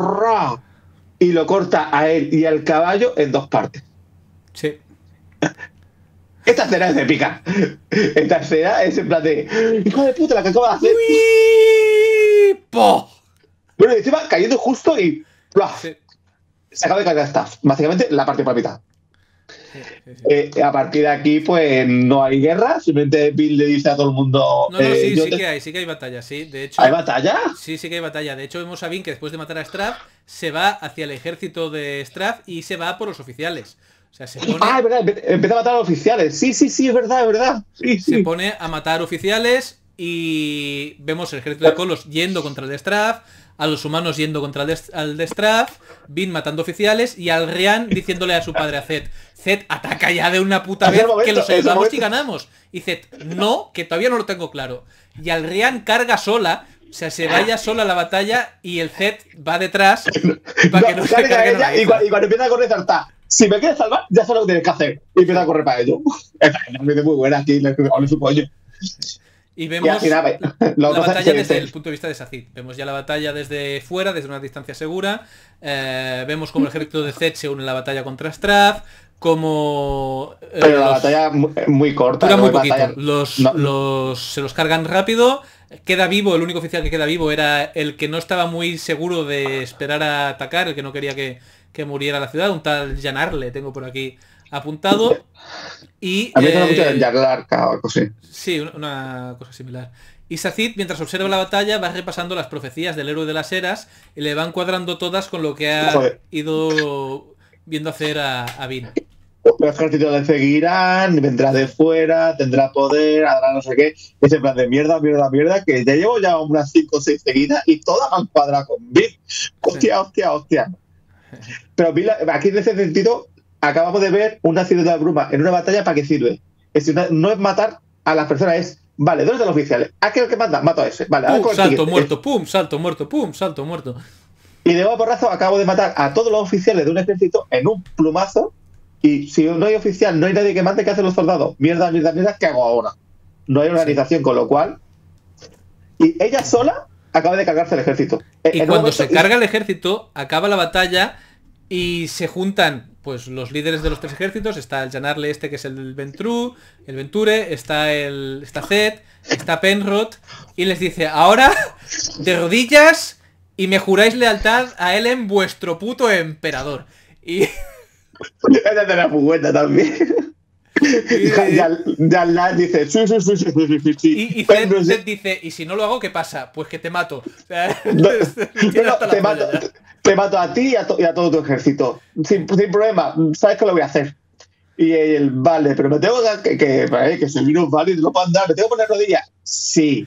y lo corta a él y al caballo en dos partes. Sí. Esta escena es épica. Esta escena es en plan de hijo de puta la que acaba de hacer. ¡Uy! ¡Po! Bueno, y encima cayendo justo y ¡plaf! Sí. Se acaba de cargar Staff. Básicamente la parte por la mitad. Sí, sí, sí. Eh, a partir de aquí, pues no hay guerra. Simplemente Bill le dice a todo el mundo. No, no, eh, sí, yo sí te- que hay, sí que hay batalla, sí. De hecho, ¿Hay batalla? sí, sí que hay batalla. De hecho, vemos a Vin que después de matar a Straff, se va hacia el ejército de Straff y se va por los oficiales. O sea, se pone, Ah, es verdad. empe- Empieza a matar a los oficiales. Sí, sí, sí, es verdad, es verdad. Sí, se sí. pone a matar oficiales y vemos el ejército de Colos yendo contra el de Straff, a los humanos yendo contra el de, al de Straff, Vin matando oficiales y al Rian diciéndole a su padre, a Zed, Zed, ataca ya de una puta Ese vez momento, que los ese ayudamos momento. y ganamos. Y Zed, no, que todavía no lo tengo claro. Y al Rian carga sola, o sea, se vaya sola a la batalla y el Zed va detrás para que no, No, se carga carguen a ella, la y, hija. cua- y cuando empieza a correr, salta. Si me quieres salvar, ya sé lo que tienes que hacer. Y empieza a correr para ello. Esta es muy buena aquí, le le su pollo. Y Y vemos al final, la los dos batalla se- desde se- el punto de vista de Sacid. Vemos ya la batalla desde fuera, desde una distancia segura. Eh, vemos como el ejército de Zed se une en la batalla contra Straff. Como... eh, Pero la los- batalla es muy, muy corta. dura no muy es poquito. batalla- Los, no, los, se los cargan rápido. Queda vivo, el único oficial que queda vivo era el que no estaba muy seguro de esperar a atacar, el que no quería que, que muriera la ciudad, un tal Janarle, tengo por aquí apuntado. Y, A mí me suena mucho eh, de Jarlarka o algo así. Sí, una- una cosa similar. Y Sacid, mientras observa la batalla, va repasando las profecías del héroe de las eras y le van cuadrando todas con lo que ha Joder. ido viendo hacer a, a Vin. El ejército le seguirán, vendrá de fuera, tendrá poder, hará no sé qué. Es en plan de mierda, mierda, mierda, que ya llevo ya unas cinco o seis seguidas y todas han cuadrado con Bill. Hostia, hostia, hostia. Pero Bill, aquí en ese sentido, acabamos de ver una ciudad de bruma en una batalla. ¿Para qué sirve? Es decir, no es matar a las personas, es, vale, ¿dónde están los oficiales? Aquel que manda, mato a ese. Vale, ahora Pum, con el salto siguiente. muerto, pum, salto muerto, pum, salto muerto. Y de porrazo acabo de matar a todos los oficiales de un ejército en un plumazo. Y si no hay oficial, no hay nadie que mande, ¿qué hacen los soldados? Mierda, mierda, mierda, ¿qué hago ahora? No hay organización, con lo cual. Y ella sola acaba de cargarse el ejército. Y En un cuando momento- se carga el ejército, acaba la batalla y se juntan pues los líderes de los tres ejércitos. Está el Janarle este que es el Ventru, el Venture, está el está Zed, está Penrod y les dice, ahora de rodillas y me juráis lealtad a Ellen, vuestro puto emperador. Y, Esa era muy buena también. y, Ya, ya la dice, sí, sí, sí, sí, sí, sí, sí. y, y Pero Zed, no Zed sé- dice, y si no lo hago, ¿qué pasa? Pues que te mato. O sea, no, tiene pero hasta la te, polla mato, ya. te mato a ti y a, to- y a todo tu ejército. Sin, sin problema, sabes que lo voy a hacer. Y él, vale, pero me tengo que, que, que, que soy virus válido, no puedo andar, me tengo que poner rodillas. Sí.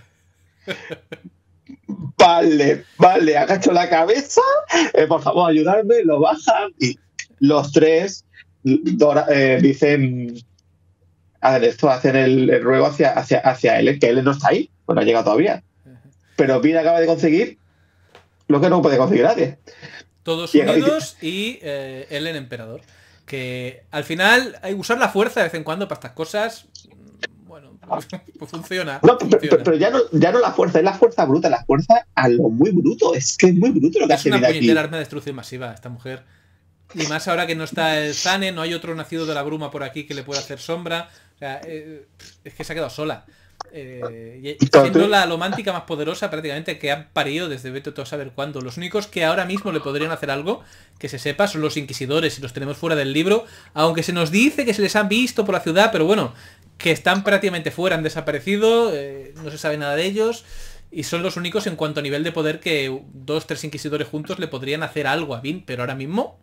Vale, vale, agacho la cabeza, eh, por favor, ayudarme, lo bajan y los tres Dora, eh, dicen hacen esto, hacen el, el ruego hacia, hacia, hacia él, que él no está ahí, pues no ha llegado todavía. Pero Vin acaba de conseguir lo que no puede conseguir nadie. Todos unidos y eh, él el emperador. Que al final hay usar la fuerza de vez en cuando para estas cosas. Bueno, pues, pues funciona. No, funciona. Pero, pero ya, no, ya no la fuerza, es la fuerza bruta, la fuerza a lo muy bruto. Es que es muy bruto lo que es hace una Vin aquí. puñetera arma de destrucción masiva esta mujer. Y más ahora que no está el Zane, no hay otro nacido de la bruma por aquí que le pueda hacer sombra. O sea, eh, es que se ha quedado sola. Eh, siendo la alomántica más poderosa prácticamente que han parido desde vete todo a saber cuándo. Los únicos que ahora mismo le podrían hacer algo, que se sepa, son los inquisidores, y los tenemos fuera del libro, aunque se nos dice que se les han visto por la ciudad, pero bueno, que están prácticamente fuera, han desaparecido, eh, no se sabe nada de ellos, y son los únicos en cuanto a nivel de poder que dos, tres inquisidores juntos le podrían hacer algo a Vin, pero ahora mismo...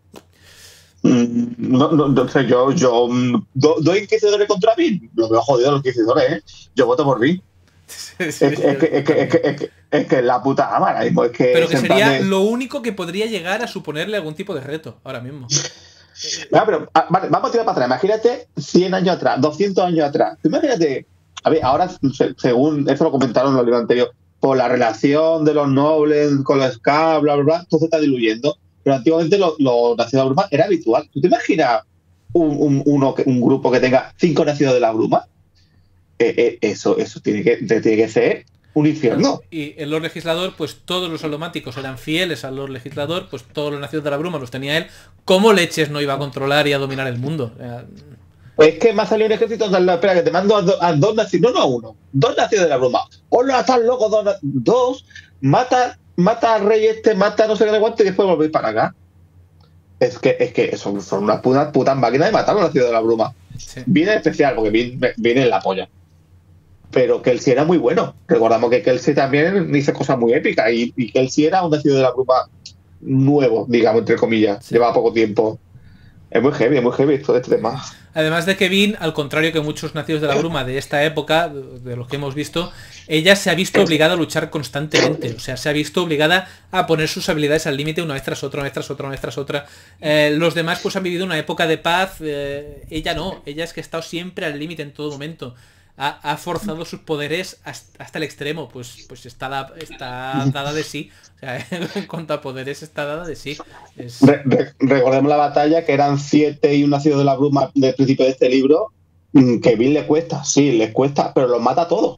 No, no, no sé, yo, yo do, doy inquisidores contra Vin. Lo veo jodido los inquisidores, ¿eh? Yo voto por Vin. Sí, sí, es, que, es, que, es, que, es, que, es, que, es que la puta ama ahora mismo. Es que pero que sería de... lo único que podría llegar a suponerle algún tipo de reto ahora mismo. No, pero, vale, vamos a tirar para atrás. Imagínate cien años atrás, doscientos años atrás. Tú imagínate, a ver, ahora, según eso lo comentaron en el libro anterior, por la relación de los nobles con los Ska, bla, bla, bla, todo se está diluyendo. Pero antiguamente los lo nacidos de la bruma era habitual. ¿Tú te imaginas un, un, uno, un grupo que tenga cinco nacidos de la bruma? Eh, eh, eso eso tiene que, tiene que ser un infierno. Y el Lord Legislador, pues todos los alomáticos eran fieles al Lord Legislador, pues todos los nacidos de la bruma los tenía él. ¿Cómo leches no iba a controlar y a dominar el mundo? Eh, Pues es que me ha salido un ejército de espera, que te mando a, do, a dos nacidos, no, no a uno, dos nacidos de la bruma. Hola, estás loco, dos, dos mata... mata al rey este, mata no sé qué de cuánto y después volvéis para acá. Es que, es que son, son unas putas puta máquinas de matar a la ciudad de la bruma. Sí. Viene especial, porque viene, viene en la polla. Pero Kelsey era muy bueno. Recordamos que Kelsey también hizo cosas muy épicas y, y Kelsey era un nacido de la bruma nuevo, digamos, entre comillas. Sí. Llevaba poco tiempo. Es muy heavy, es muy heavy todo este tema. Además de que Vin, al contrario que muchos nacidos de la bruma de esta época, de los que hemos visto, ella se ha visto obligada a luchar constantemente. O sea, se ha visto obligada a poner sus habilidades al límite una vez tras otra, una vez tras otra, una vez tras otra. Eh, los demás pues han vivido una época de paz. Eh, ella no, ella es que ha estado siempre al límite en todo momento. Ha, ha forzado sus poderes hasta, hasta el extremo. Pues, pues está, la, está dada de sí. O sea, en cuanto a poderes está dada de sí. Es... Re, re, recordemos la batalla, que eran siete y un nacido de la bruma del principio de este libro. Que Vin le cuesta, sí, les cuesta, pero los mata a todos.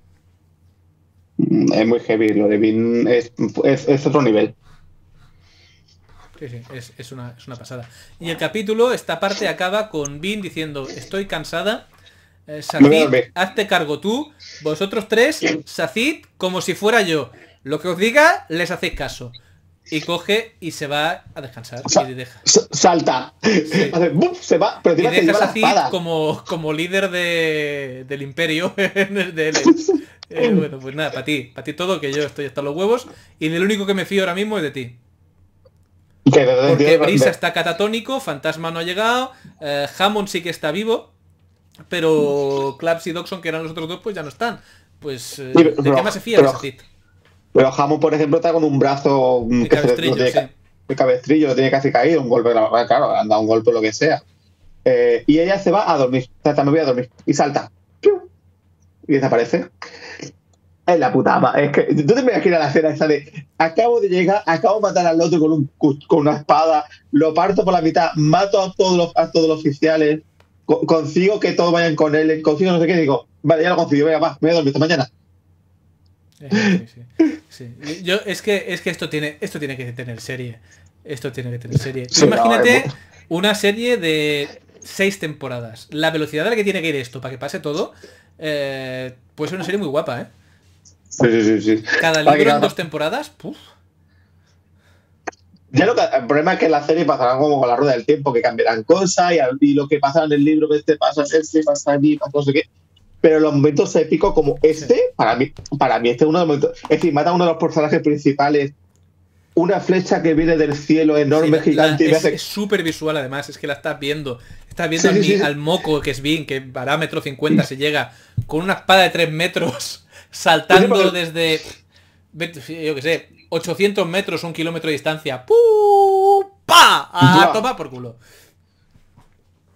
Es muy heavy, lo de Vin es, es, es otro nivel. Sí, sí, es, es, una, es una pasada. Y el capítulo, esta parte acaba con Vin diciendo: estoy cansada. Eh, Sacid, hazte cargo tú, vosotros tres, Sacid, como si fuera yo. Lo que os diga, les hacéis caso. Y coge y se va a descansar. Sa y deja. Salta. Sí. Hace, ¡buf! Se va, pero y deja a Sacid como, como líder de, del imperio. de él. Eh, bueno, pues nada, para ti. Para ti todo, que yo estoy hasta los huevos. Y del único que me fío ahora mismo es de ti. Porque Brisa está catatónico, Fantasma no ha llegado, eh, Hammond sí que está vivo, pero Claps y Dodgson, que eran los otros dos, pues ya no están. Pues, eh, ¿de pero, qué más se fía pero, Sacid? Pero Hammond, por ejemplo, está con un brazo de que cabestrillo, se, sí. de cabestrillo, lo tiene casi caído, un golpe, claro, han dado un golpe o lo que sea. Eh, y ella se va a dormir, o sea, me voy a dormir, y salta. Y desaparece. Es la puta ama. Es que tú te imaginas la escena esa de acabo de llegar, acabo de matar al otro con, un, con una espada, lo parto por la mitad, mato a todos los, a todos los oficiales, co consigo que todos vayan con él, consigo no sé qué, y digo, vale, ya lo consigo, venga, va, me voy a dormir esta mañana. Sí, sí, sí. Yo, es que, es que esto tiene, esto tiene que tener serie. Esto tiene que tener serie. Tú sí, imagínate no, una serie de seis temporadas. La velocidad a la que tiene que ir esto para que pase todo, eh, puede ser una serie muy guapa, ¿eh? Sí, sí, sí. Cada libro en dos temporadas, puf. Ya lo que, el problema es que en la serie pasarán como con la rueda del tiempo, que cambiarán cosas y, y lo que pasa en el libro, que este pasa, este pasa aquí, pasa no sé qué. Pero los momentos épicos como este, sí. para mí, para mí este es uno de los momentos. Es decir, mata a uno de los personajes principales, una flecha que viene del cielo enorme, sí, gigante. La, es súper hace... visual además, es que la estás viendo. Estás viendo sí, al, sí, sí. al moco que es Vin, que para metro cincuenta se llega con una espada de tres metros. Saltando sí, desde, yo qué sé, ochocientos metros, un kilómetro de distancia. ¡Pum! ¡Pa! A tomar por culo.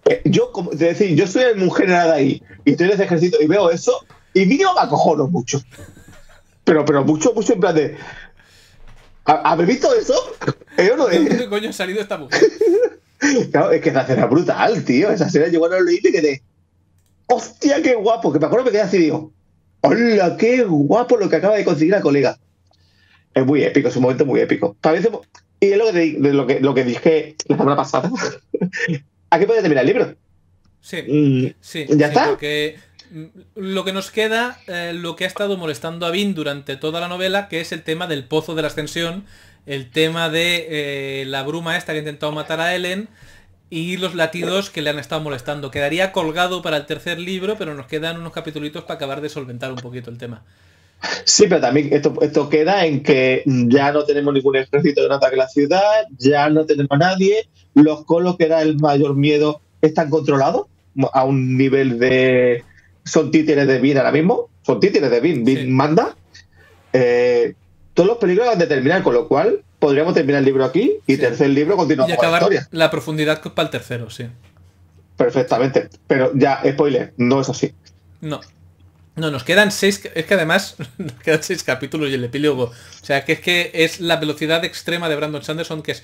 Eh, yo, como es decir, yo soy un general ahí y estoy en ese ejército y veo eso y mínimo me acojono mucho. Pero, pero mucho, mucho en plan de... ¿Habéis visto eso? Yo no ¿De es. dónde coño ha salido esta mujer? Claro, es que esa escena es brutal, tío. Esa escena llegó a lo leí y quedé... ¡Hostia, qué guapo! Que me acuerdo que me quedé así y digo... ¡Hola, qué guapo lo que acaba de conseguir la colega! Es muy épico, es un momento muy épico. Parece... Y es lo que, te- de lo que, lo que dije la semana pasada. ¿A qué puede terminar el libro? Sí, Mm, sí, ¿Ya sí, está? porque mm, lo que nos queda, eh, lo que ha estado molestando a Vin durante toda la novela, que es el tema del pozo de la ascensión, el tema de eh, la bruma esta que ha intentado matar a Ellen y los latidos que le han estado molestando. Quedaría colgado para el tercer libro, pero nos quedan unos capitulitos para acabar de solventar un poquito el tema. Sí, pero también esto, esto queda en que ya no tenemos ningún ejército que no ataque la ciudad, ya no tenemos a nadie, los colos, que era el mayor miedo, están controlados a un nivel de... Son títeres de Vin ahora mismo, son títeres de Vin, Vin Sí. manda. Eh, todos los peligros van a terminar, con lo cual podríamos terminar el libro aquí y Sí. tercer libro continuamos Y con la acabar historia. la profundidad para el tercero, sí. Perfectamente. Pero ya, spoiler, no es así. No. No, nos quedan seis... Es que además nos quedan seis capítulos y el epílogo. O sea, que es que es la velocidad extrema de Brandon Sanderson, que es...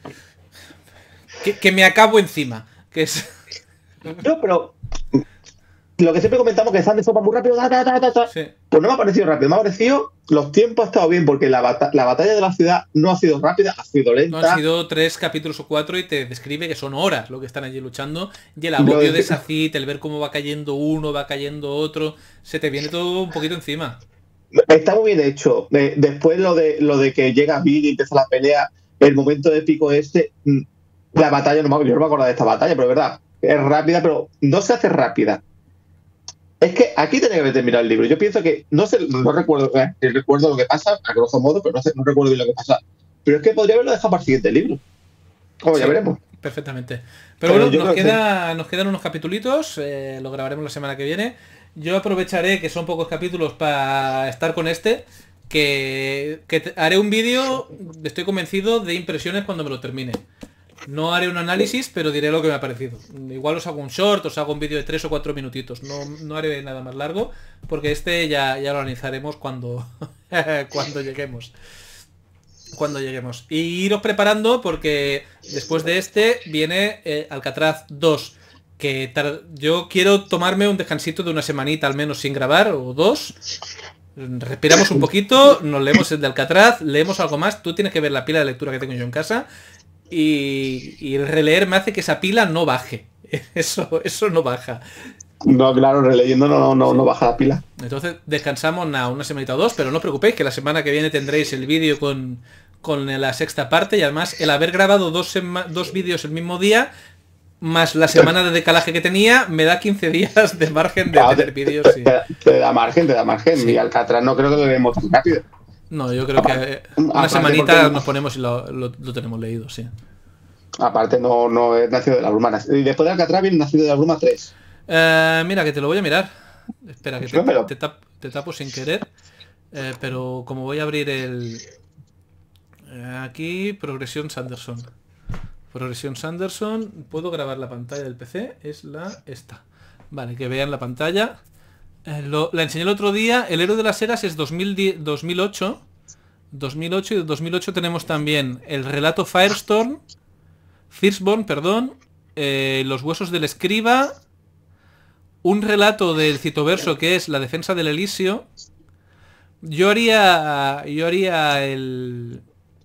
Que, que me acabo encima. Que es... No, pero lo que siempre comentamos, que Sanderson va muy rápido, ta, ta, ta, ta, ta. Sí. Pues no me ha parecido rápido, me ha parecido, los tiempos han estado bien, porque la, bata la batalla de la ciudad no ha sido rápida, ha sido No lenta. han sido tres capítulos o cuatro y te describe que son horas lo que están allí luchando. Y el Lo agobio de- de Sacit, el ver cómo va cayendo uno, va cayendo otro, se te viene todo un poquito encima. Está muy bien hecho. Eh, después lo de lo de que llega Bill y empieza la pelea, el momento épico este, mm, la batalla, no me, yo no me acuerdo de esta batalla, pero es verdad, es rápida, pero no se hace rápida. Es que aquí tenía que haber terminado el libro. Yo pienso que, no sé, no recuerdo, eh, recuerdo lo que pasa, a grosso modo, pero no, sé, no recuerdo bien lo que pasa. Pero es que podría haberlo dejado para el siguiente libro. Como ya Sí. veremos. Perfectamente. Pero, Pero bueno, yo nos, creo que queda, nos quedan unos capítulos, eh, lo grabaremos la semana que viene. Yo aprovecharé que son pocos capítulos para estar con este, que, que te- haré un vídeo, estoy convencido, de impresiones cuando me lo termine. No haré un análisis, pero diré lo que me ha parecido. Igual os hago un short, os hago un vídeo de tres o cuatro minutitos. No, no haré nada más largo, porque este ya, ya lo analizaremos cuando, cuando lleguemos. Cuando lleguemos. Y iros preparando porque después de este viene eh, Alcatraz dos. Que tar- yo quiero tomarme un descansito de una semanita al menos sin grabar, o dos. Respiramos un poquito, nos leemos el de Alcatraz, leemos algo más. Tú tienes que ver la pila de lectura que tengo yo en casa. Y, y el releer me hace que esa pila no baje. Eso, eso no baja. No, claro, releyendo no, no, no baja la pila. Entonces descansamos nada, una semanita o dos, pero no os preocupéis que la semana que viene tendréis el vídeo con, con la sexta parte y además el haber grabado dos, sema- dos vídeos el mismo día, más la semana de decalaje que tenía, me da quince días de margen de Claro, tener te, vídeos. te- Y... te- te da margen, te da margen. Sí. Y Alcatraz no creo que lo leemos tan rápido. No, yo creo que eh, una Aparte semanita porque- nos ponemos y lo, lo- lo tenemos leído, sí. Aparte, no, no es Nacido de la Bruma. Y después de Alcatraz viene Nacido de la Bruma tres. Eh, mira, que te lo voy a mirar. Espera, que te, Dímelo. te tap- te tapo sin querer. Eh, pero como voy a abrir el... eh, aquí, progresión Sanderson. Progresión Sanderson. Puedo grabar la pantalla del P C. Es la esta. Vale, que vean la pantalla. Eh, lo- la enseñé el otro día. El héroe de las eras es dos mil diez dos mil ocho. dos mil ocho y de dos mil ocho tenemos también el relato Firestorm. Firstborn, perdón. eh, los huesos del escriba. Un relato del Citoverso que es la defensa del Elíseo. Yo haría. Yo haría el.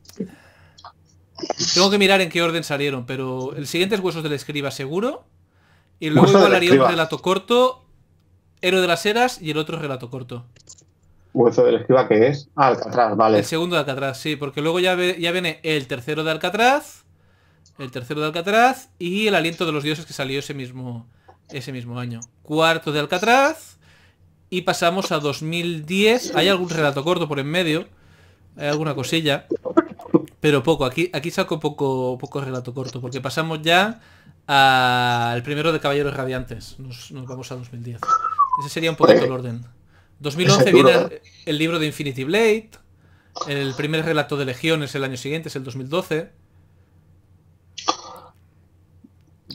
Tengo que mirar en qué orden salieron, pero el siguiente es Huesos del Escriba seguro. Y luego Huesos igual del haría un Escriba. relato corto, Héroe de las Eras y el otro relato corto. Hueso del escriba, que es ah, Alcatraz, vale. El segundo de Alcatraz, sí, porque luego ya, ve- ya viene el tercero de Alcatraz, el tercero de Alcatraz y el Aliento de los Dioses que salió ese mismo, ese mismo año. Cuarto de Alcatraz y pasamos a dos mil diez. Hay algún relato corto por en medio, hay alguna cosilla, pero poco. Aquí, aquí saco poco, poco relato corto, porque pasamos ya al primero de Caballeros Radiantes. Nos, nos vamos a dos mil diez. Ese sería un poquito el orden. dos mil once Ese duro, viene ¿eh? el, el libro de Infinity Blade. El primer relato de Legión es el año siguiente, es el dos mil doce.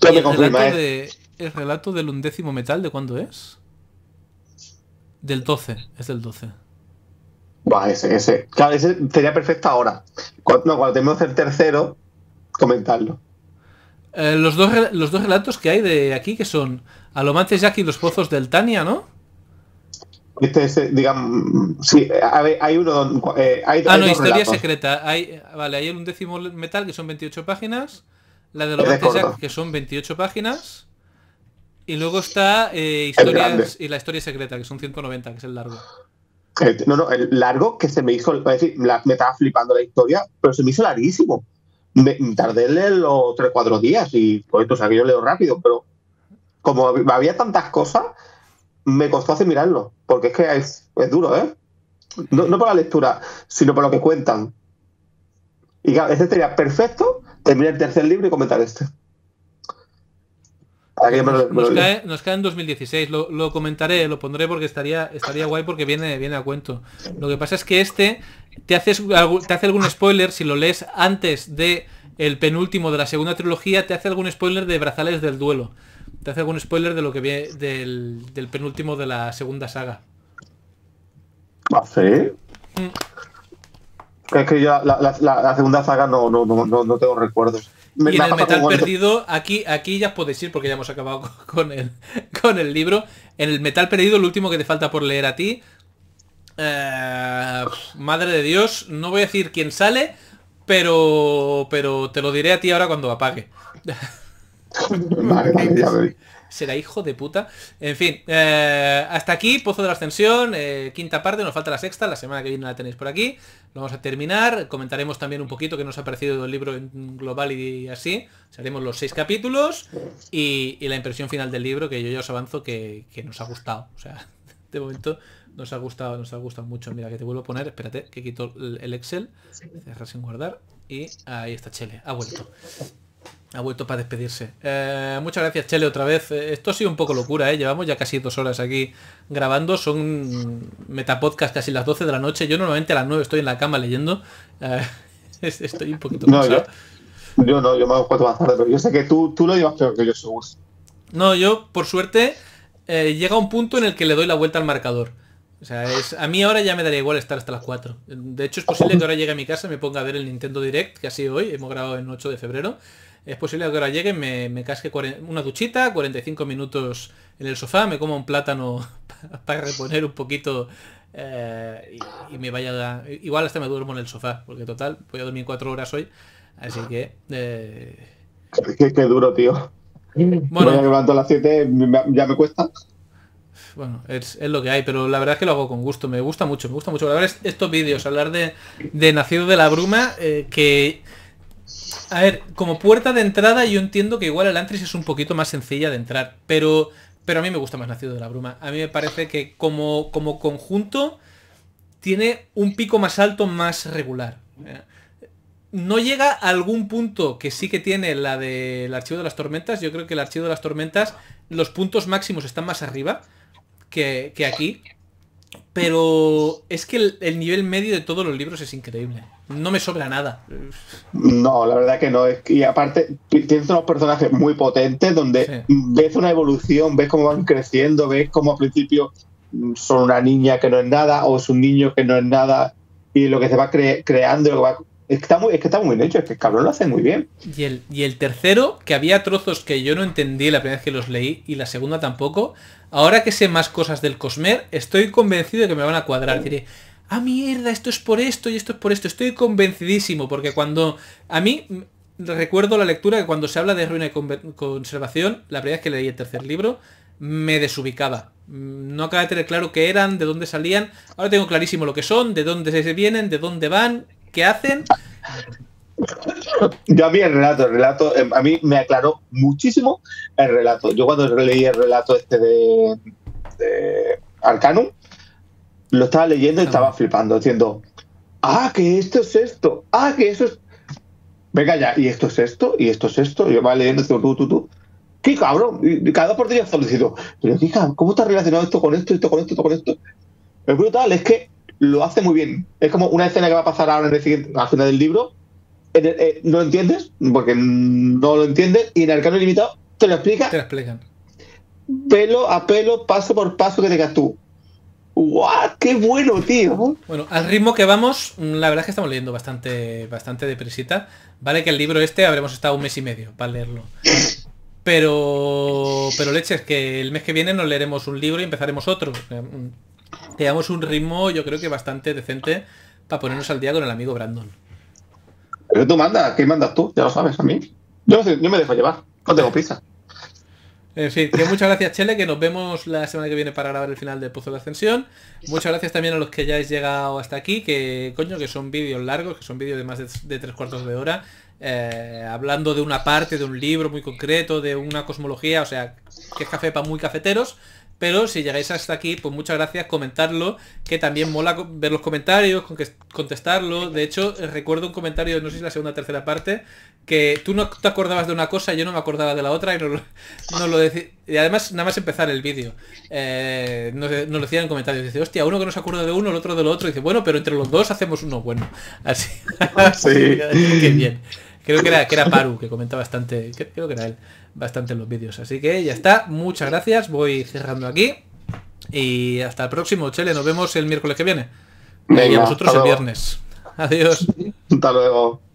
Tú ¿Y me el confirmas, relato, ¿eh? de, el relato del undécimo metal de cuándo es? Del doce, es del doce. Buah, ese, ese. Claro, ese sería perfecto ahora. Cuando, no, cuando terminemos el tercero, comentarlo. Eh, los, dos, re- los dos relatos que hay de aquí, que son Alomantes Jack y los pozos del Tania, ¿no? Este es, eh, digamos, sí, a ver, hay uno, don- eh, hay, Ah, hay no, dos historia relatos. secreta. Hay, vale, hay el undécimo metal, que son veintiocho páginas. La de Ese es Alomantes Jack, corto, que son veintiocho páginas. Y luego está eh, es grande. historias y la historia secreta, que son ciento noventa, que es el largo. El- no, no, el largo que se me hizo, es decir, la- me estaba flipando la historia, pero se me hizo larguísimo. Me, tardé en leerlo tres, cuatro días y pues, o sea, que yo leo rápido, pero como había tantas cosas, me costó hacer mirarlo, porque es que es, es duro, ¿eh? No, no por la lectura, sino por lo que cuentan. Y claro, este sería perfecto terminar el tercer libro y comentar este. Para que Pues yo me nos, lo, me lo nos leo. cae, nos cae en dos mil dieciséis. Lo, lo comentaré, lo pondré porque estaría, estaría guay porque viene, viene a cuento. Lo que pasa es que este te, haces, algu- te hace algún spoiler si lo lees antes de el penúltimo de la segunda trilogía, te hace algún spoiler de Brazales del Duelo. Te hace algún spoiler de lo que viene del, del penúltimo de la segunda saga. ¿Ah, sí? Es que yo la, la, la, la segunda saga no, no, no, no, no tengo recuerdos. Me, Y me en ha el pasado Metal como cuando- Perdido, aquí, aquí ya podéis ir porque ya hemos acabado con el, con el libro. En el Metal Perdido, lo último que te falta por leer a ti. eh, madre de Dios, no voy a decir quién sale, pero, pero te lo diré a ti ahora cuando apague. Vale, vale, ya me vi. Será hijo de puta. En fin, eh, hasta aquí, Pozo de la Ascensión, eh, quinta parte, nos falta la sexta, la semana que viene la tenéis por aquí. Lo vamos a terminar, comentaremos también un poquito qué nos ha parecido el libro en global y así. Haremos los seis capítulos y, y la impresión final del libro, que yo ya os avanzo que, que nos ha gustado. O sea, de momento nos ha gustado, nos ha gustado mucho. Mira, que te vuelvo a poner, espérate, que quito el el Excel, cerrar sin guardar y ahí está Chele, ha vuelto. Ha vuelto para despedirse. Eh, muchas gracias, Chele, otra vez. Eh, Esto ha sido un poco locura, ¿eh? Llevamos ya casi dos horas aquí grabando. Son metapodcast casi las doce de la noche. Yo normalmente a las nueve estoy en la cama leyendo. Eh, estoy un poquito No, yo, cansado. yo no, yo me hago cuatro más tarde, pero yo sé que tú, tú lo llevas peor que yo, seguro. No, yo, por suerte, eh, llega un punto en el que le doy la vuelta al marcador. O sea, es, a mí ahora ya me daría igual estar hasta las cuatro. De hecho, es posible que ahora llegue a mi casa y me ponga a ver el Nintendo Direct, que ha sido hoy. Hemos grabado en ocho de febrero. Es posible que ahora llegue, me, me casque cuarenta una duchita, cuarenta y cinco minutos en el sofá, me coma un plátano para reponer un poquito eh, y, y me vaya... A, igual hasta me duermo en el sofá, porque total, voy a dormir cuatro horas hoy. Así que... Eh, Qué, qué duro, tío. Bueno, bueno, ya me levanto a las siete, ya me cuesta. Bueno, es, es lo que hay, pero la verdad es que lo hago con gusto, me gusta mucho, me gusta mucho grabar estos vídeos, hablar de, de Nacido de la Bruma, eh, que... A ver, como puerta de entrada yo entiendo que igual el Antris es un poquito más sencilla de entrar, pero, pero a mí me gusta más Nacido de la Bruma. A mí me parece que como, como conjunto tiene un pico más alto, más regular. No llega a algún punto que sí que tiene la del Archivo de las Tormentas. Yo creo que el Archivo de las Tormentas, los puntos máximos están más arriba que, que aquí. Pero es que el, el nivel medio de todos los libros es increíble. No me sobra nada. No, la verdad que no. Es que, y aparte, tienes unos personajes muy potentes donde Sí. ves una evolución, ves cómo van creciendo, ves cómo al principio son una niña que no es nada o es un niño que no es nada y lo que se va cre creando, lo que va... Es que, está muy, es que está muy bien hecho, es que el cabrón lo hace muy bien. Y el, y el tercero, que había trozos que yo no entendí la primera vez que los leí y la segunda tampoco. Ahora que sé más cosas del Cosmer, estoy convencido de que me van a cuadrar. Diré, ah, mierda, esto es por esto y esto es por esto. Estoy convencidísimo, porque cuando... A mí recuerdo la lectura que cuando se habla de ruina y conservación, la primera vez que leí el tercer libro, me desubicaba. No acababa de tener claro qué eran, de dónde salían. Ahora tengo clarísimo lo que son, de dónde se vienen, de dónde van, qué hacen. Yo a mí el relato, el relato, eh, a mí me aclaró muchísimo el relato. Yo cuando leí el relato este de, de Arcanum, lo estaba leyendo y estaba flipando, diciendo, ah, que esto es esto, ah, que eso es... Venga ya, y esto es esto, y esto es esto, y yo va leyendo esto, tú, tú, tú. ¡Qué cabrón! Y cada dos por día estoy diciendo, pero qué cabrón, ¿cómo está relacionado esto con esto, esto con esto, esto con esto? Es brutal, es que lo hace muy bien. Es como una escena que va a pasar ahora en el siguiente, al final del libro. En el, eh, no lo entiendes, porque no lo entiendes, y en Arcano Ilimitado te lo explica. Te lo explican. Pelo a pelo, paso por paso que digas tú. ¡Guau! ¡Qué bueno, tío! Bueno, al ritmo que vamos, la verdad es que estamos leyendo bastante, bastante deprisita. Vale que el libro este habremos estado un mes y medio para leerlo. Pero, pero leches, que el mes que viene nos leeremos un libro y empezaremos otro. Llevamos un ritmo, yo creo que bastante decente para ponernos al día con el amigo Brandon. Pero tú mandas, ¿qué mandas tú? Ya lo sabes, a mí. Yo, yo me dejo llevar, no tengo prisa. En fin, que muchas gracias, Chele, que nos vemos la semana que viene para grabar el final del Pozo de Ascensión. Muchas gracias también a los que ya hayáis llegado hasta aquí, que coño, que son vídeos largos, que son vídeos de más de, de tres cuartos de hora, eh, hablando de una parte, de un libro muy concreto, de una cosmología, o sea, que es café para muy cafeteros. Pero si llegáis hasta aquí, pues muchas gracias, comentarlo, que también mola ver los comentarios, con que contestarlo. De hecho, recuerdo un comentario, no sé si la segunda o tercera parte, que tú no te acordabas de una cosa, yo no me acordaba de la otra y nos lo, nos lo decía. Y además, nada más empezar el vídeo, eh, nos, nos lo decían en comentarios. Dice, hostia, uno que no se acuerda de uno, el otro de lo otro. Y dice, bueno, pero entre los dos hacemos uno bueno. Así. Sí. Qué bien. Creo que era, que era Paru, que comenta bastante, creo que era él, bastante en los vídeos. Así que ya está, muchas gracias, voy cerrando aquí. Y hasta el próximo, Chele, nos vemos el miércoles que viene. Venga, y a vosotros hasta el luego. viernes. Adiós. Hasta luego.